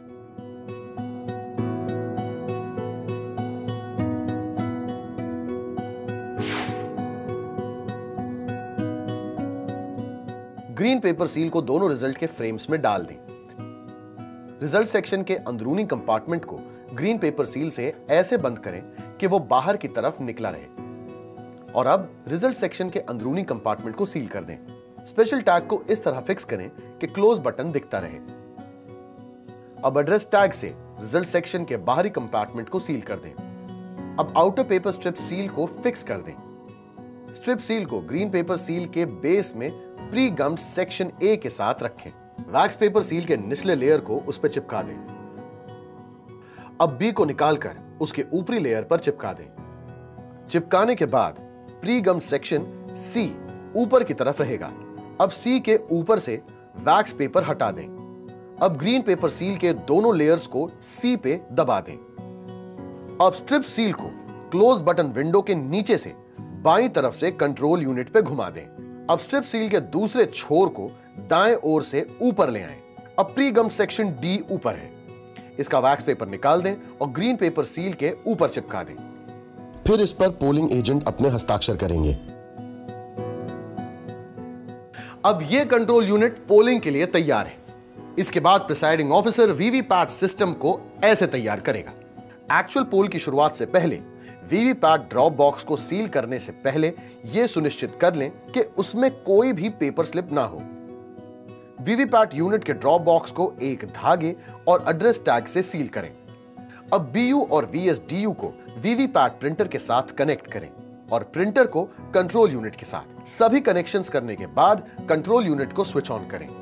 ग्रीन पेपर सील को दोनों रिजल्ट के फ्रेम्स में डाल दें। रिजल्ट सेक्शन के अंदरूनी कंपार्टमेंट को ग्रीन पेपर सील से ऐसे बंद करें कि वो बाहर की तरफ निकला रहे। और अब रिजल्ट सेक्शन के अंदरूनी कंपार्टमेंट को सील कर दें। स्पेशल टैग को इस तरह फिक्स करें कि क्लोज बटन दिखता रहे। अब एड्रेस टैग से रिजल्ट सेक्शन के बाहरी कंपार्टमेंट को सील कर दें। अब आउटर पेपर स्ट्रिप सील को फिक्स कर दें। स्ट्रिप सील को ग्रीन पेपर सील के बेस में प्री गम्ड सेक्शन ए के साथ रखें। वैक्स पेपर सील के निचले लेयर को उस पर चिपका दें। अब बी को निकालकर उसके ऊपरी लेयर पर चिपका दें। चिपकाने के बाद प्री गम्ड सेक्शन सी ऊपर की तरफ रहेगा। अब सी के ऊपर से वैक्स पेपर हटा दें। अब ग्रीन पेपर सील के दोनों लेयर्स को सी पे दबा दें। अब स्ट्रिप सील को क्लोज बटन विंडो के नीचे से बाईं तरफ से कंट्रोल यूनिट पे घुमा दें। अब स्ट्रिप सील के दूसरे छोर को दाएं ओर से ऊपर ले आएं। अब प्री गम सेक्शन डी ऊपर है। इसका वैक्स पेपर निकाल दें और ग्रीन पेपर सील के ऊपर चिपका दें। फिर इस पर पोलिंग एजेंट अपने हस्ताक्षर करेंगे। अब यह कंट्रोल यूनिट पोलिंग के लिए तैयार है। इसके बाद प्रिसाइडिंग ऑफिसर वीवीपैट सिस्टम को ऐसे तैयार करेगा। एक्चुअल पोल की शुरुआत से पहले वीवीपैट ड्रॉप बॉक्स को सील करने से पहले यह सुनिश्चित कर लें कि उसमें कोई भी पेपर स्लिप ना हो। वीवीपैट यूनिट के ड्रॉप बॉक्स को एक धागे और एड्रेस टैग से सील करें। अब बीयू और वीएसडीयू को वीवीपैट प्रिंटर के साथ कनेक्ट करें और प्रिंटर को कंट्रोल यूनिट के साथ। सभी कनेक्शंस करने के बाद कंट्रोल यूनिट को स्विच ऑन करें।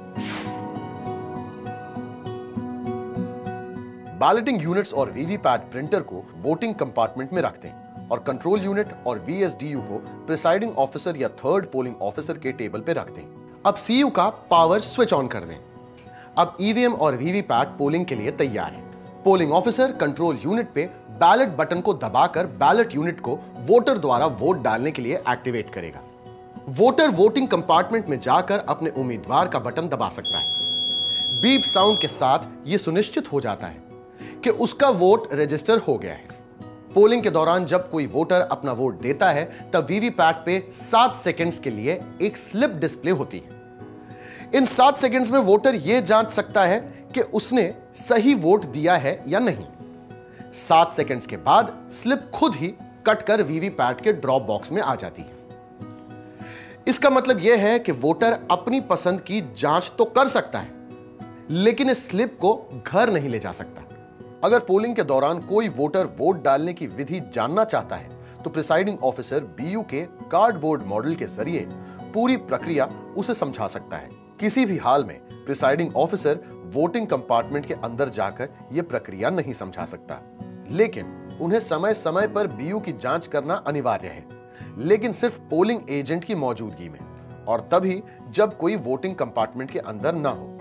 बैलेटिंग यूनिट्स और वीवीपैट प्रिंटर को वोटिंग कंपार्टमेंट में रख दें और कंट्रोल यूनिट और वीएसडीयू को प्रिसाइडिंग ऑफिसर या थर्ड पोलिंग ऑफिसर के टेबल पे रख दें। अब सीयू का पावर स्विच ऑन कर दें। अब ईवीएम और वीवीपैट पोलिंग के लिए तैयार है। पोलिंग ऑफिसर कंट्रोल यूनिट पे बैलेट बटन को दबाकर बैलेट यूनिट को वोटर द्वारा वोट डालने के लिए एक्टिवेट करेगा। वोटर वोटिंग कंपार्टमेंट में जाकर अपने उम्मीदवार का बटन दबा सकता है। बीप साउंड के साथ यह सुनिश्चित हो जाता है कि उसका वोट रजिस्टर हो गया है। पोलिंग के दौरान जब कोई वोटर अपना वोट देता है तब वीवीपैट पे सात सेकंड्स के लिए एक स्लिप डिस्प्ले होती है। इन सात सेकंड्स में वोटर यह जांच सकता है कि उसने सही वोट दिया है या नहीं। सात सेकंड्स के बाद स्लिप खुद ही कट कर वीवीपैट के ड्रॉप बॉक्स में आ जाती है। इसका मतलब यह है कि वोटर अपनी पसंद की जांच तो कर सकता है, लेकिन इस स्लिप को घर नहीं ले जा सकता। अगर पोलिंग के दौरान कोई वोटर वोट डालने की विधि जानना चाहता है तो प्रिसाइडिंग ऑफिसर बीयू के कार्डबोर्ड मॉडल के जरिए पूरी प्रक्रिया उसे समझा सकता है। किसी भी हाल में प्रिसाइडिंग ऑफिसर वोटिंग कंपार्टमेंट के अंदर जाकर यह प्रक्रिया नहीं समझा सकता, लेकिन उन्हें समय समय पर बीयू की जांच करना अनिवार्य है, लेकिन सिर्फ पोलिंग एजेंट की मौजूदगी में, और तभी जब कोई वोटिंग कंपार्टमेंट के अंदर ना हो।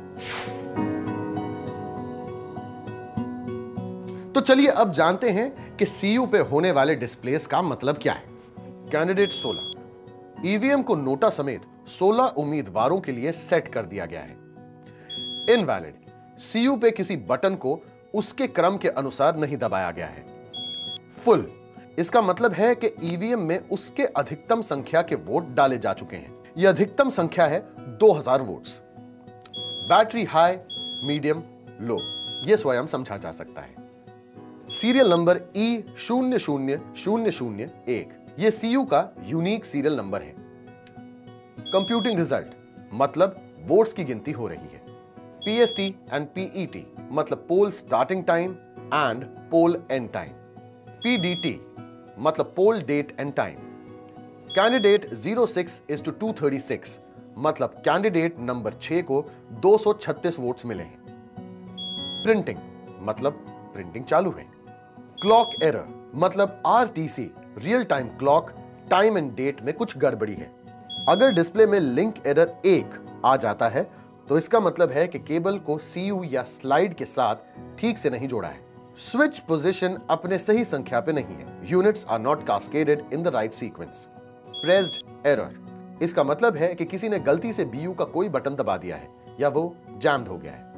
तो चलिए अब जानते हैं कि सीयू पे होने वाले डिस्प्लेस का मतलब क्या है। कैंडिडेट सोलह, ईवीएम को नोटा समेत सोलह उम्मीदवारों के लिए सेट कर दिया गया है। इनवैलिड, सीयू पे किसी बटन को उसके क्रम के अनुसार नहीं दबाया गया है। फुल, इसका मतलब है कि ईवीएम में उसके अधिकतम संख्या के वोट डाले जा चुके हैं। यह अधिकतम संख्या है दो हज़ार votes. Battery high, medium, low, यह स्वयं समझा जा सकता है। सीरियल नंबर ई शून्य शून्य शून्य शून्य एक, यह सीयू का यूनिक सीरियल नंबर है। कंप्यूटिंग रिजल्ट मतलब वोट्स की गिनती हो रही है। पीएसटी एंड पीईटी मतलब poll starting time and poll end time. PDT मतलब poll date and time. Candidate zero six is two two thirty six मतलब कैंडिडेट नंबर छह को दो सौ छत्तीस वोट्स मिले हैं। प्रिंटिंग मतलब प्रिंटिंग चालू है। क्लॉक एरर मतलब RTC real time clock time and date में कुछ गड़बड़ी है। अगर डिस्प्ले में लिंक एरर एक आ जाता है तो इसका मतलब है कि केबल को सीयू या स्लाइड के साथ ठीक से नहीं जोड़ा है। स्विच पोजीशन अपने सही संख्या पे नहीं है। Units are not cascaded in the right sequence. Pressed error, इसका मतलब है कि किसी ने गलती से बीयू का कोई बटन दबा दिया है या वो जैम्ड हो गया है।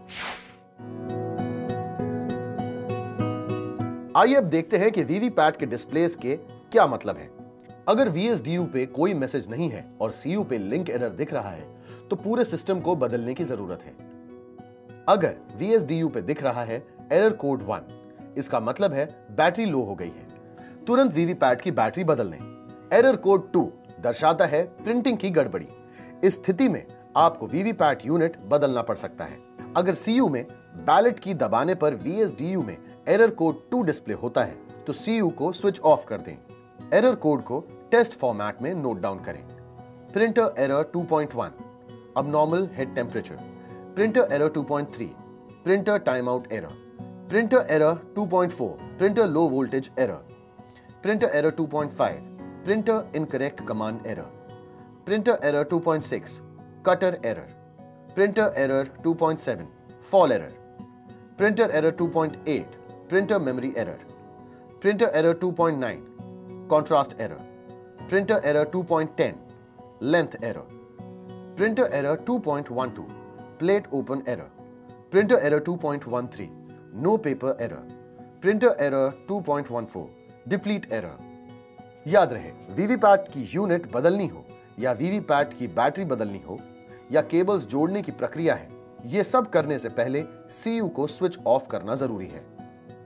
आइए अब देखते हैं कि वीवीपैट के डिस्प्लेस के क्या मतलब है। अगर वीएसडीयू पे कोई मैसेज नहीं है और सीयू पे लिंक एरर दिख रहा है तो पूरे सिस्टम को बदलने की जरूरत है। अगर वीएसडीयू पे दिख रहा है एरर कोड वन, इसका मतलब है बैटरी लो हो गई है। तुरंत वीवीपैट की बैटरी बदल लें। एरर कोड टू दर्शाता है प्रिंटिंग की गड़बड़ी। इस स्थिति में आपको वीवीपैट यूनिट बदलना पड़ सकता है। अगर सीयू में बैलेट की दबाने पर वीएसडीयू में एरर कोड टू डिस्प्ले होता है तो सीयू को स्विच ऑफ कर दें। एरर कोड को टेस्ट फॉर्मेट में नोट डाउन करें। Printer error two point one, abnormal head temperature. Printer error two point three. Printer timeout error. Printer error two point four. Printer low voltage error. Printer error two point five. Printer incorrect command error. Printer error two point six. Cutter error. Printer error two point seven. Fall error. Printer error two point eight. Printer memory error. Printer error two point nine. Contrast error. Printer error two point ten. Length error. Printer error two point one two. Plate open error. Printer error two point one three. No paper error. Printer error two point one four. Deplete error. याद रहे, वीवीपैट की यूनिट बदलनी हो या वीवीपैट की बैटरी बदलनी हो या केबल्स जोड़ने की प्रक्रिया है, यह सब करने से पहले सीयू को स्विच ऑफ करना जरूरी है।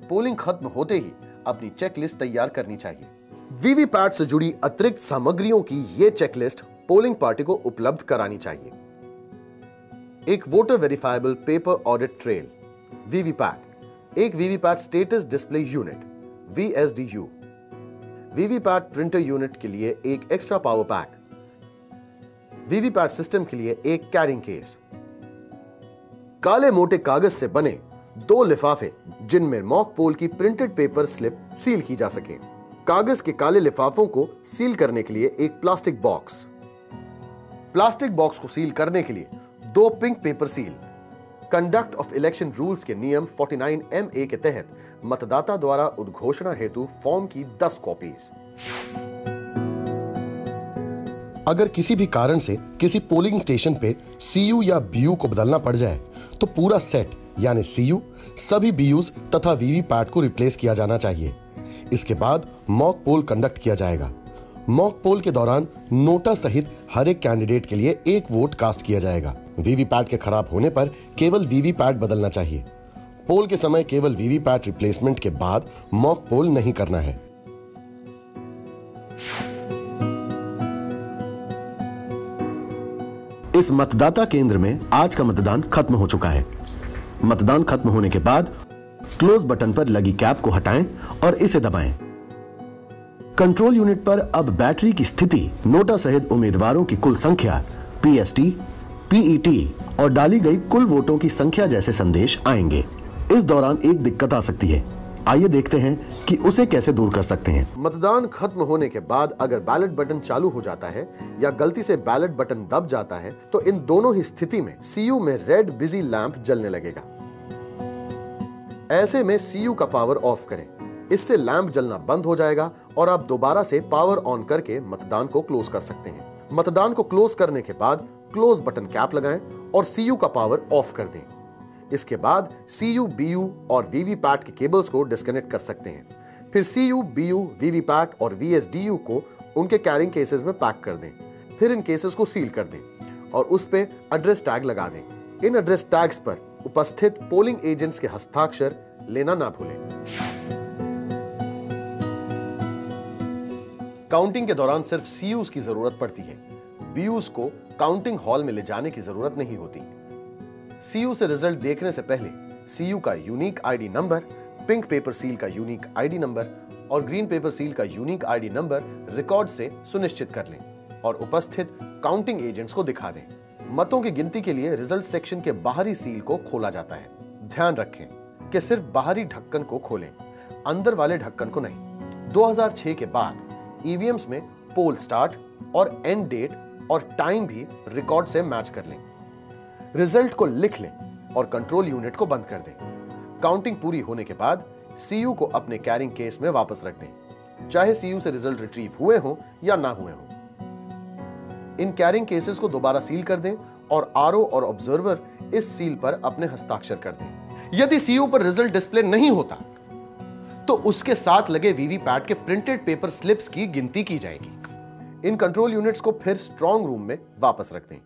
पोलिंग खत्म होते ही अपनी चेकलिस्ट तैयार करनी चाहिए। वीवीपैट से जुड़ी अतिरिक्त सामग्रियों की यह चेकलिस्ट पोलिंग पार्टी को उपलब्ध करानी चाहिए। एक voter verifiable paper audit trail, VVPAT, एक VVPAT status display unit, VSDU, VVPAT printer unit के लिए एक extra power pack, VVPAT system के लिए एक कैरिंग केस, काले मोटे कागज से बने दो लिफाफे जिनमें मॉक पोल की प्रिंटेड पेपर स्लिप सील की जा सके। कागज के काले लिफाफों को सील करने के लिए एक प्लास्टिक बॉक्स, प्लास्टिक बॉक्स को सील करने के लिए दो pink paper seal. Conduct of election rules के नियम उनचास एम ए के तहत मतदाता द्वारा उद्घोषणा हेतु फॉर्म की दस कॉपीज। अगर किसी भी कारण से किसी पोलिंग स्टेशन पे सीयू या बीयू को बदलना पड़ जाए तो पूरा सेट यानी सीयू, सभी बीयूज तथा वीवीपैट को रिप्लेस किया जाना चाहिए। इसके बाद मॉक पोल कंडक्ट किया जाएगा। मॉक पोल के दौरान नोटा सहित हर एक कैंडिडेट के लिए एक वोट कास्ट किया जाएगा। वीवीपैट के खराब होने पर केवल वीवीपैट बदलना चाहिए। पोल के समय केवल वीवीपैट रिप्लेसमेंट के बाद मॉक पोल नहीं करना है। इस मतदाता केंद्र में आज का मतदान खत्म हो चुका है। मतदान खत्म होने के बाद क्लोज बटन पर लगी कैप को हटाएं और इसे दबाएं। कंट्रोल यूनिट पर अब बैटरी की स्थिति, नोटा सहित उम्मीदवारों की कुल संख्या, पीएसटी, पीईटी और डाली गई कुल वोटों की संख्या जैसे संदेश आएंगे। इस दौरान एक दिक्कत आ सकती है, आइए देखते हैं कि उसे कैसे दूर कर सकते हैं। मतदान खत्म होने के बाद अगर बैलेट बटन चालू हो जाता है या गलती से बैलेट बटन दब जाता है तो इन दोनों ही स्थिति में सीयू में रेड बिजी लैंप जलने लगेगा। ऐसे में सीयू का पावर ऑफ करें, इससे लैंप जलना बंद हो जाएगा और आप दोबारा से पावर ऑन करके मतदान को क्लोज कर सकते हैं। मतदान को क्लोज करने के बाद क्लोज बटन कैप लगाएं और सीयू का पावर ऑफ कर दें। इसके बाद सीयू, बीयू और वीवीपैट के केबल्स को डिस्कनेक्ट कर सकते हैं। फिर सीयू, बीयू, वीवीपैट और वीएसडीयू को उनके कैरिंग केसेस में पैक कर दें। फिर इन केसेस को सील कर दें और उस पे एड्रेस टैग लगा दें। इन एड्रेस टैग्स पर उपस्थित पोलिंग एजेंट्स के हस्ताक्षर लेना ना भूलें। काउंटिंग के दौरान सिर्फ सीयूज की जरूरत पड़ती है। बीयूज को काउंटिंग हॉल में ले जाने की जरूरत नहीं होती। सीयू से रिजल्ट देखने से पहले सीयू का unique ID number, pink paper seal का यूनिक आईडी नंबर और ग्रीन पेपर सील का यूनिक आईडी नंबर रिकॉर्ड से सुनिश्चित कर लें और उपस्थित काउंटिंग एजेंट्स को दिखा दें। मतों की गिनती के लिए रिजल्ट सेक्शन के बाहरी सील को खोला जाता है। ध्यान रखें कि सिर्फ बाहरी ढक्कन को खोलें, अंदर वाले ढक्कन को नहीं। दो हज़ार छह के बाद ईवीएम्स में पोल स्टार्ट और एंड डेट और टाइम भी रिकॉर्ड से मैच कर लें। रिजल्ट को लिख लें और कंट्रोल यूनिट को बंद कर दें। काउंटिंग पूरी होने के बाद सीयू को अपने कैरिंग केस में वापस रख दें, चाहे सीयू से रिजल्ट रिट्रीव हुए हों या ना हुए हों। इन कैरिंग केसेस को दोबारा सील कर दें और आरओ और ऑब्जर्वर इस सील पर अपने हस्ताक्षर कर दें। यदि सीयू पर रिजल्ट डिस्प्ले नहीं होता तो उसके साथ लगे वीवीपैट के प्रिंटेड पेपर स्लिप्स की गिनती की जाएगी। इन कंट्रोल यूनिट्स को फिर स्ट्रांग रूम में वापस रख दें।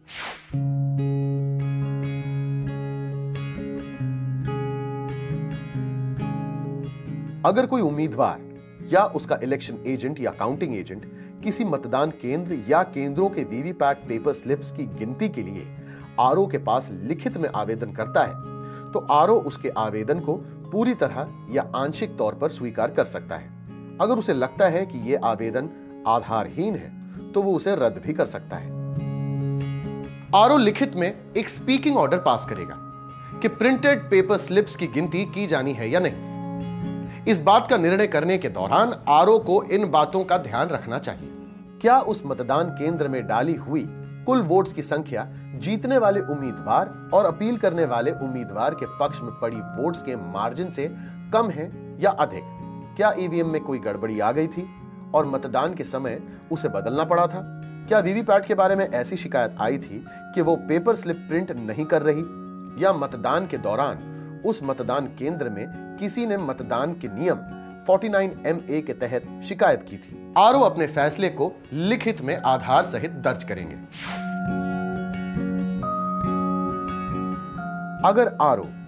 अगर कोई उम्मीदवार या उसका इलेक्शन एजेंट या काउंटिंग एजेंट किसी मतदान केंद्र या केंद्रों के वीवीपैट पेपर स्लिप्स की गिनती के लिए आरओ के पास लिखित में आवेदन करता है तो आरओ उसके आवेदन को पूरी तरह या आंशिक तौर पर स्वीकार कर सकता है। अगर उसे लगता है कि यह आवेदन आधारहीन है तो वो उसे रद्द भी कर सकता है। आरओ लिखित में एक स्पीकिंग ऑर्डर पास करेगा कि प्रिंटेड पेपर स्लिप्स की गिनती की जानी है या नहीं। इस बात का निर्णय करने के दौरान आरओ को इन बातों का ध्यान रखना चाहिए। क्या उस मतदान केंद्र में डाली हुई कुल वोट्स की संख्या जीतने वाले उम्मीदवार और अपील करने वाले उम्मीदवार के पक्ष में पड़ी वोट्स के मार्जिन से कम है या अधिक? क्या ईवीएम में कोई गड़बड़ी आ गई थी और मतदान के समय उसे बदलना पड़ा था? क्या वीवीपैट के बारे में ऐसी शिकायत आई थी कि वो पेपर स्लिप प्रिंट नहीं कर रही, या मतदान के दौरान उस मतदान केंद्र में किसी ने मतदान के नियम उनचास एम ए के तहत शिकायत की थी? आरओ अपने फैसले को लिखित में आधार सहित दर्ज करेंगे। अगर RO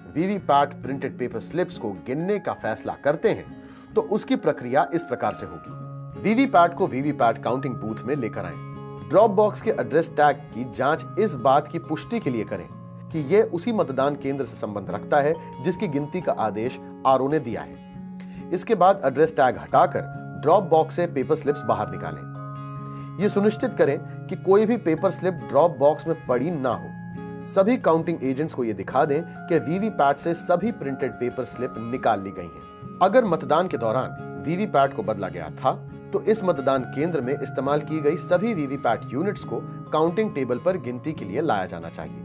VVPAT printed paper slips को गिनने का फैसला करते हैं तो उसकी प्रक्रिया इस प्रकार से होगी। वीवीपैट को वीवीपैट काउंटिंग बूथ में लेकर आएं। ड्रॉप बॉक्स के एड्रेस टैग की जांच इस बात की पुष्टि के लिए करें कि यह उसी मतदान केंद्र से संबंध रखता है जिसकी गिनती का आदेश आरओ ने दिया है। इसके बाद एड्रेस टैग हटाकर ड्रॉप बॉक्स से पेपर स्लिप्स बाहर निकालें। यह सुनिश्चित करें कि कोई भी पेपर स्लिप ड्रॉप बॉक्स में पड़ी ना हो। सभी काउंटिंग एजेंट्स को यह दिखा दें कि वीवीपैट से सभी प्रिंटेड पेपर स्लिप निकाल ली गई हैं। अगर मतदान के दौरान वीवीपैट को बदला गया था तो इस मतदान केंद्र में इस्तेमाल की गई सभी वीवीपैट यूनिट्स को काउंटिंग टेबल पर गिनती के लिए लाया जाना चाहिए।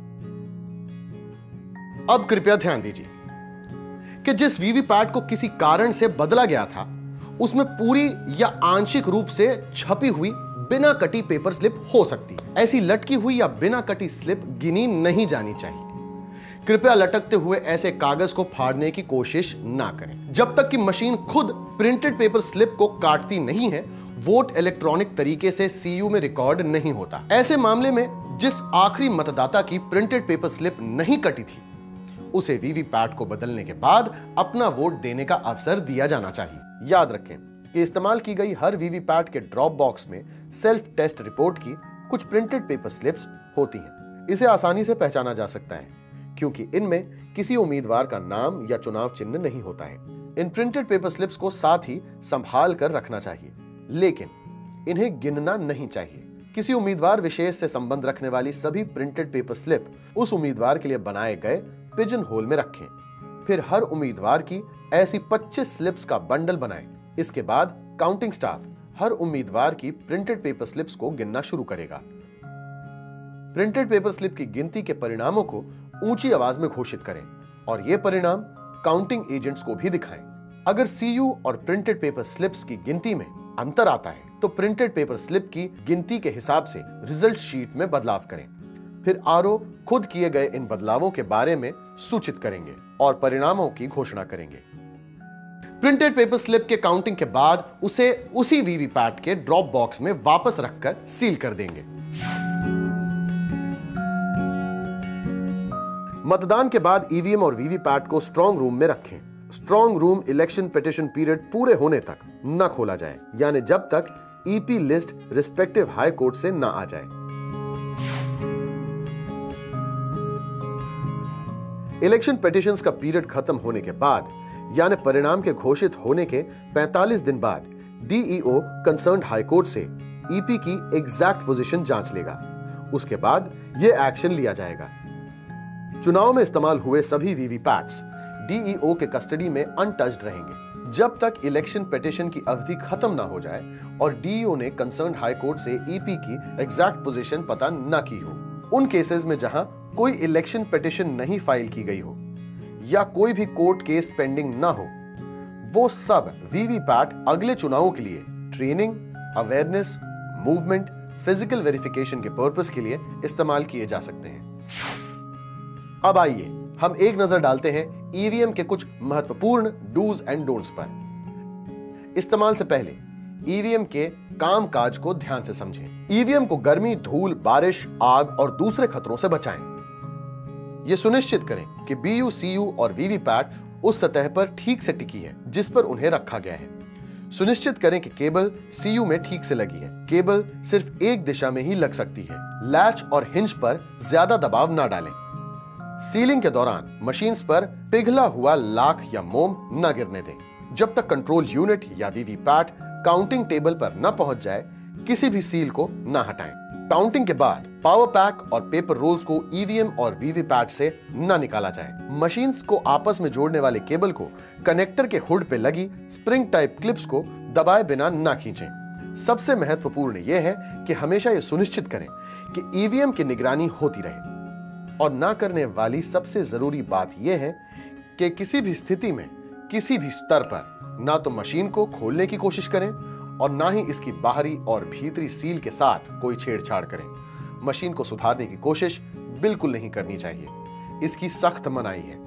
अब कृपया ध्यान दीजिए कि जिस वीवीपैट को किसी कारण से बदला गया था उसमें पूरी या आंशिक रूप से छपी हुई बिना कटी पेपर स्लिप हो सकती है। ऐसी लटकी हुई या बिना कटी स्लिप गिनी नहीं जानी चाहिए। कृपया लटकते हुए ऐसे कागज को फाड़ने की कोशिश ना करें। जब तक कि मशीन खुद प्रिंटेड पेपर स्लिप को काटती नहीं है, वोट इलेक्ट्रॉनिक तरीके से सीयू में रिकॉर्ड नहीं होता। ऐसे मामले में जिस आखिरी मतदाता की प्रिंटेड पेपर स्लिप नहीं कटी थी, उसे वीवीपैट को बदलने के बाद अपना वोट देने का अवसर दिया जाना चाहिए। याद रखें कि इस्तेमाल की गई हर वीवीपैट के ड्रॉप बॉक्स में सेल्फ टेस्ट रिपोर्ट की कुछ प्रिंटेड पेपर स्लिप्स होती हैं। इसे आसानी से पहचाना जा सकता है क्योंकि इनमें किसी उम्मीदवार का नाम या चुनाव चिन्ह नहीं होता है। इन प्रिंटेड पेपर स्लिप्स को साथ ही संभाल कर रखना चाहिए, लेकिन इन्हें गिनना नहीं चाहिए। किसी उम्मीदवार विशेष से संबंध रखने वाली सभी प्रिंटेड पेपर स्लिप उस उम्मीदवार के लिए बनाए गए पिजन होल में रखें। फिर हर उम्मीदवार की ऐसी पच्चीस स्लिप्स का बंडल बनाएं। इसके बाद काउंटिंग स्टाफ हर उम्मीदवार की प्रिंटेड पेपर स्लिप्स को गिनना शुरू करेगा। प्रिंटेड पेपर स्लिप की गिनती के परिणामों को ऊंची आवाज में घोषित करें और ये परिणाम काउंटिंग एजेंट्स को भी दिखाएं। अगर सीयू और प्रिंटेड पेपर स्लिप्स की गिनती में अंतर आता है तो प्रिंटेड पेपर स्लिप की गिनती के हिसाब से रिजल्ट शीट में बदलाव करें। फिर आरओ खुद किए गए इन बदलावों के बारे में सूचित करेंगे और परिणामों की घोषणा करेंगे। प्रिंटेड पेपर स्लिप के काउंटिंग के बाद उसे उसी वीवीपैट के ड्रॉप बॉक्स में वापस रखकर सील कर देंगे। मतदान के बाद ईवीएम और वीवीपैट को स्ट्रांग रूम में रखें। Strong room election petition period पूरे होने तक न खोला जाए, यानी जब तक EP list respective high court से न आ जाए। इलेक्शन पिटीशंस का पीरियड खत्म होने के बाद यानी परिणाम के घोषित होने के पैंतालीस दिन बाद डीईओ कंसर्न्ड हाई कोर्ट से ईपी की एग्जैक्ट पोजीशन जांच लेगा। उसके बाद यह एक्शन लिया जाएगा। चुनाव में इस्तेमाल हुए सभी वीवीपैट्स डीईओ के कस्टडी में अनटच्ड रहेंगे जब तक इलेक्शन पिटीशन की अवधि खत्म ना हो जाए और डीईओ ने कंसर्न्ड हाई कोर्ट से ईपी की एग्जैक्ट पोजीशन पता न की हो। उन केसेस में जहां कोई इलेक्शन पिटीशन नहीं फाइल की गई हो या कोई भी कोर्ट केस पेंडिंग ना हो, वो सब वीवीपैट अगले चुनावों के लिए training, awareness, movement, physical verification के पर्पस के लिए इस्तेमाल किए जा सकते हैं। अब आइए हम एक नजर डालते हैं ईवीएम के कुछ महत्वपूर्ण डूज एंड डोंट्स पर। इस्तेमाल से पहले ईवीएम के कामकाज को ध्यान से समझें। ईवीएम को गर्मी, धूल, बारिश, आग और दूसरे खतरों से बचाएं। यह सुनिश्चित करें कि बीयू, सीयू और वीवीपैट उस सतह पर ठीक से टिकी है जिस पर उन्हें रखा गया है। सुनिश्चित करें कि केबल सीयू में ठीक से लगी है। केबल सिर्फ एक दिशा में ही लग सकती है। लैच और हिंज पर ज्यादा दबाव ना डालें। सीलिंग के दौरान मशीन्स पर पिघला हुआ लाख या मोम न गिरने दें। जब तक कंट्रोल यूनिट या वीवीपैट काउंटिंग टेबल पर न पहुंच जाए, किसी भी सील को न हटाएं। काउंटिंग के बाद पावर पैक और पेपर रोल्स को ईवीएम और वीवीपैट से न निकाला जाए। मशीन्स को आपस में जोड़ने वाले केबल को कनेक्टर के हुड पे लगी स्प्रिंग टाइप क्लिप्स को दबाए बिना न खींचें। सबसे महत्वपूर्ण यह है कि हमेशा यह सुनिश्चित करें कि ईवीएम की निगरानी होती रहे। और ना करने वाली सबसे जरूरी बात यह है कि किसी भी स्थिति में किसी भी स्तर पर ना तो मशीन को खोलने की कोशिश करें और ना ही इसकी बाहरी और भीतरी सील के साथ कोई छेड़छाड़ करें। मशीन को सुधारने की कोशिश बिल्कुल नहीं करनी चाहिए। इसकी सख्त मनाही है।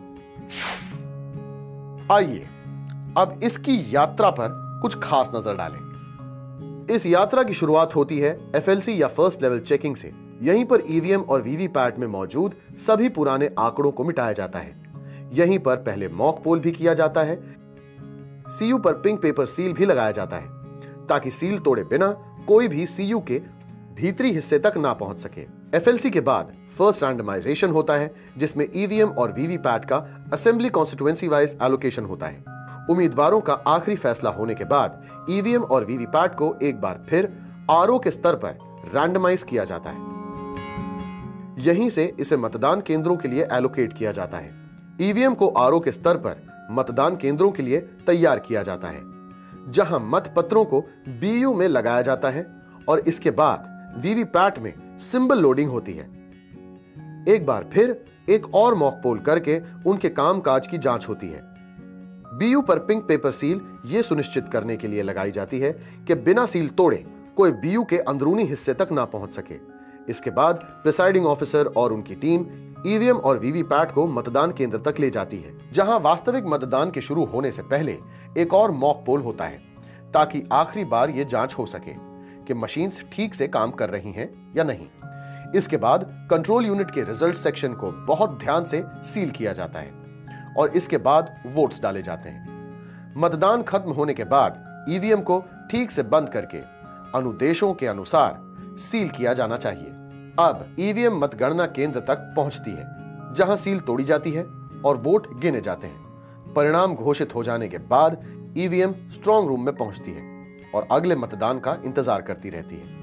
आइए अब इसकी यात्रा पर कुछ खास नजर डालें। इस यात्रा की शुरुआत होती है एफएलसी या फर्स्ट लेवल चेकिंग से। यहीं पर ईवीएम और वीवीपैट में मौजूद सभी पुराने आंकड़ों को मिटाया जाता है। यहीं पर पहले मॉक पोल भी किया जाता है। सीयू पर पिंक पेपर सील भी लगाया जाता है ताकि सील तोड़े बिना कोई भी सीयू के भीतरी हिस्से तक ना पहुंच सके। एफएलसी के बाद फर्स्ट रैंडमाइजेशन होता है, जिसमें ईवीएम और वीवीपैट का असेंबली कॉन्स्टिट्यूएंसी वाइज एलोकेशन होता है। उम्मीदवारों का आखिरी फैसला होने के बाद ईवीएम और वीवीपैट को एक बार फिर आरओ के स्तर पर रैंडमाइज किया जाता है। यहीं से इसे मतदान केंद्रों के लिए एलोकेट किया जाता है। ईवीएम को आरओ के स्तर पर मतदान केंद्रों के लिए तैयार किया जाता है, जहां मत पत्रों को बीयू में लगाया जाता है और इसके बाद वीवीपैट में सिंबल लोडिंग होती है। एक बार फिर एक और मॉक पोल करके उनके कामकाज की जांच होती है। बीयू पर पिंक पेपर सील यह सुनिश्चित करने के लिए लगाई जाती है कि बिना सील तोड़े कोई बीयू के अंदरूनी हिस्से तक ना पहुंच सके। इसके बाद प्रिसाइडिंग ऑफिसर और उनकी टीम ईवीएम और वीवीपैट को मतदान केंद्र तक ले जाती है, जहां वास्तविक मतदान के शुरू होने से पहले एक और मॉक पोल होता है ताकि आखिरी बार यह जांच हो सके कि मशीन्स ठीक से काम कर रही हैं या नहीं। इसके बाद कंट्रोल यूनिट के रिजल्ट सेक्शन को बहुत ध्यान से सील किया जाता है और इसके बाद वोट्स डाले जाते हैं। मतदान खत्म होने के बाद ईवीएम को ठीक से बंद करके अनुदेशों के अनुसार सील किया जाना चाहिए। अब ईवीएम मतगणना केंद्र तक पहुंचती है, जहां सील तोड़ी जाती है और वोट गिने जाते हैं। परिणाम घोषित हो जाने के बाद ईवीएम स्ट्रांग रूम में पहुंचती है और अगले मतदान का इंतजार करती रहती है।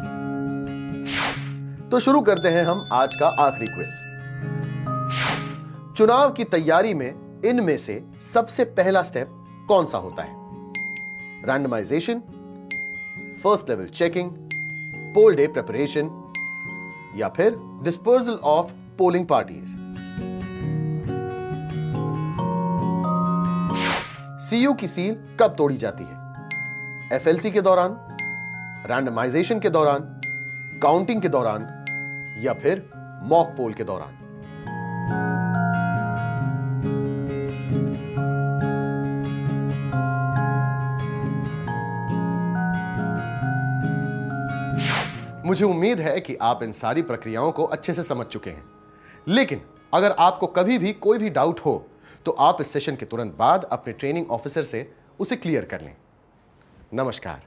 तो शुरू करते हैं हम आज का आखिरी क्विज। चुनाव की तैयारी में इनमें से सबसे पहला स्टेप कौन सा होता है? Randomisation, first level checking, poll day preparation या फिर dispersal of polling parties? CU की सील कब तोड़ी जाती है? एफएलसी के दौरान, रैंडमाइजेशन के दौरान, काउंटिंग के दौरान या फिर मॉक पोल के दौरान? मुझे उम्मीद है कि आप इन सारी प्रक्रियाओं को अच्छे से समझ चुके हैं, लेकिन अगर आपको कभी भी कोई भी डाउट हो तो आप इस सेशन के तुरंत बाद अपने ट्रेनिंग ऑफिसर से उसे क्लियर कर लें। नमस्कार।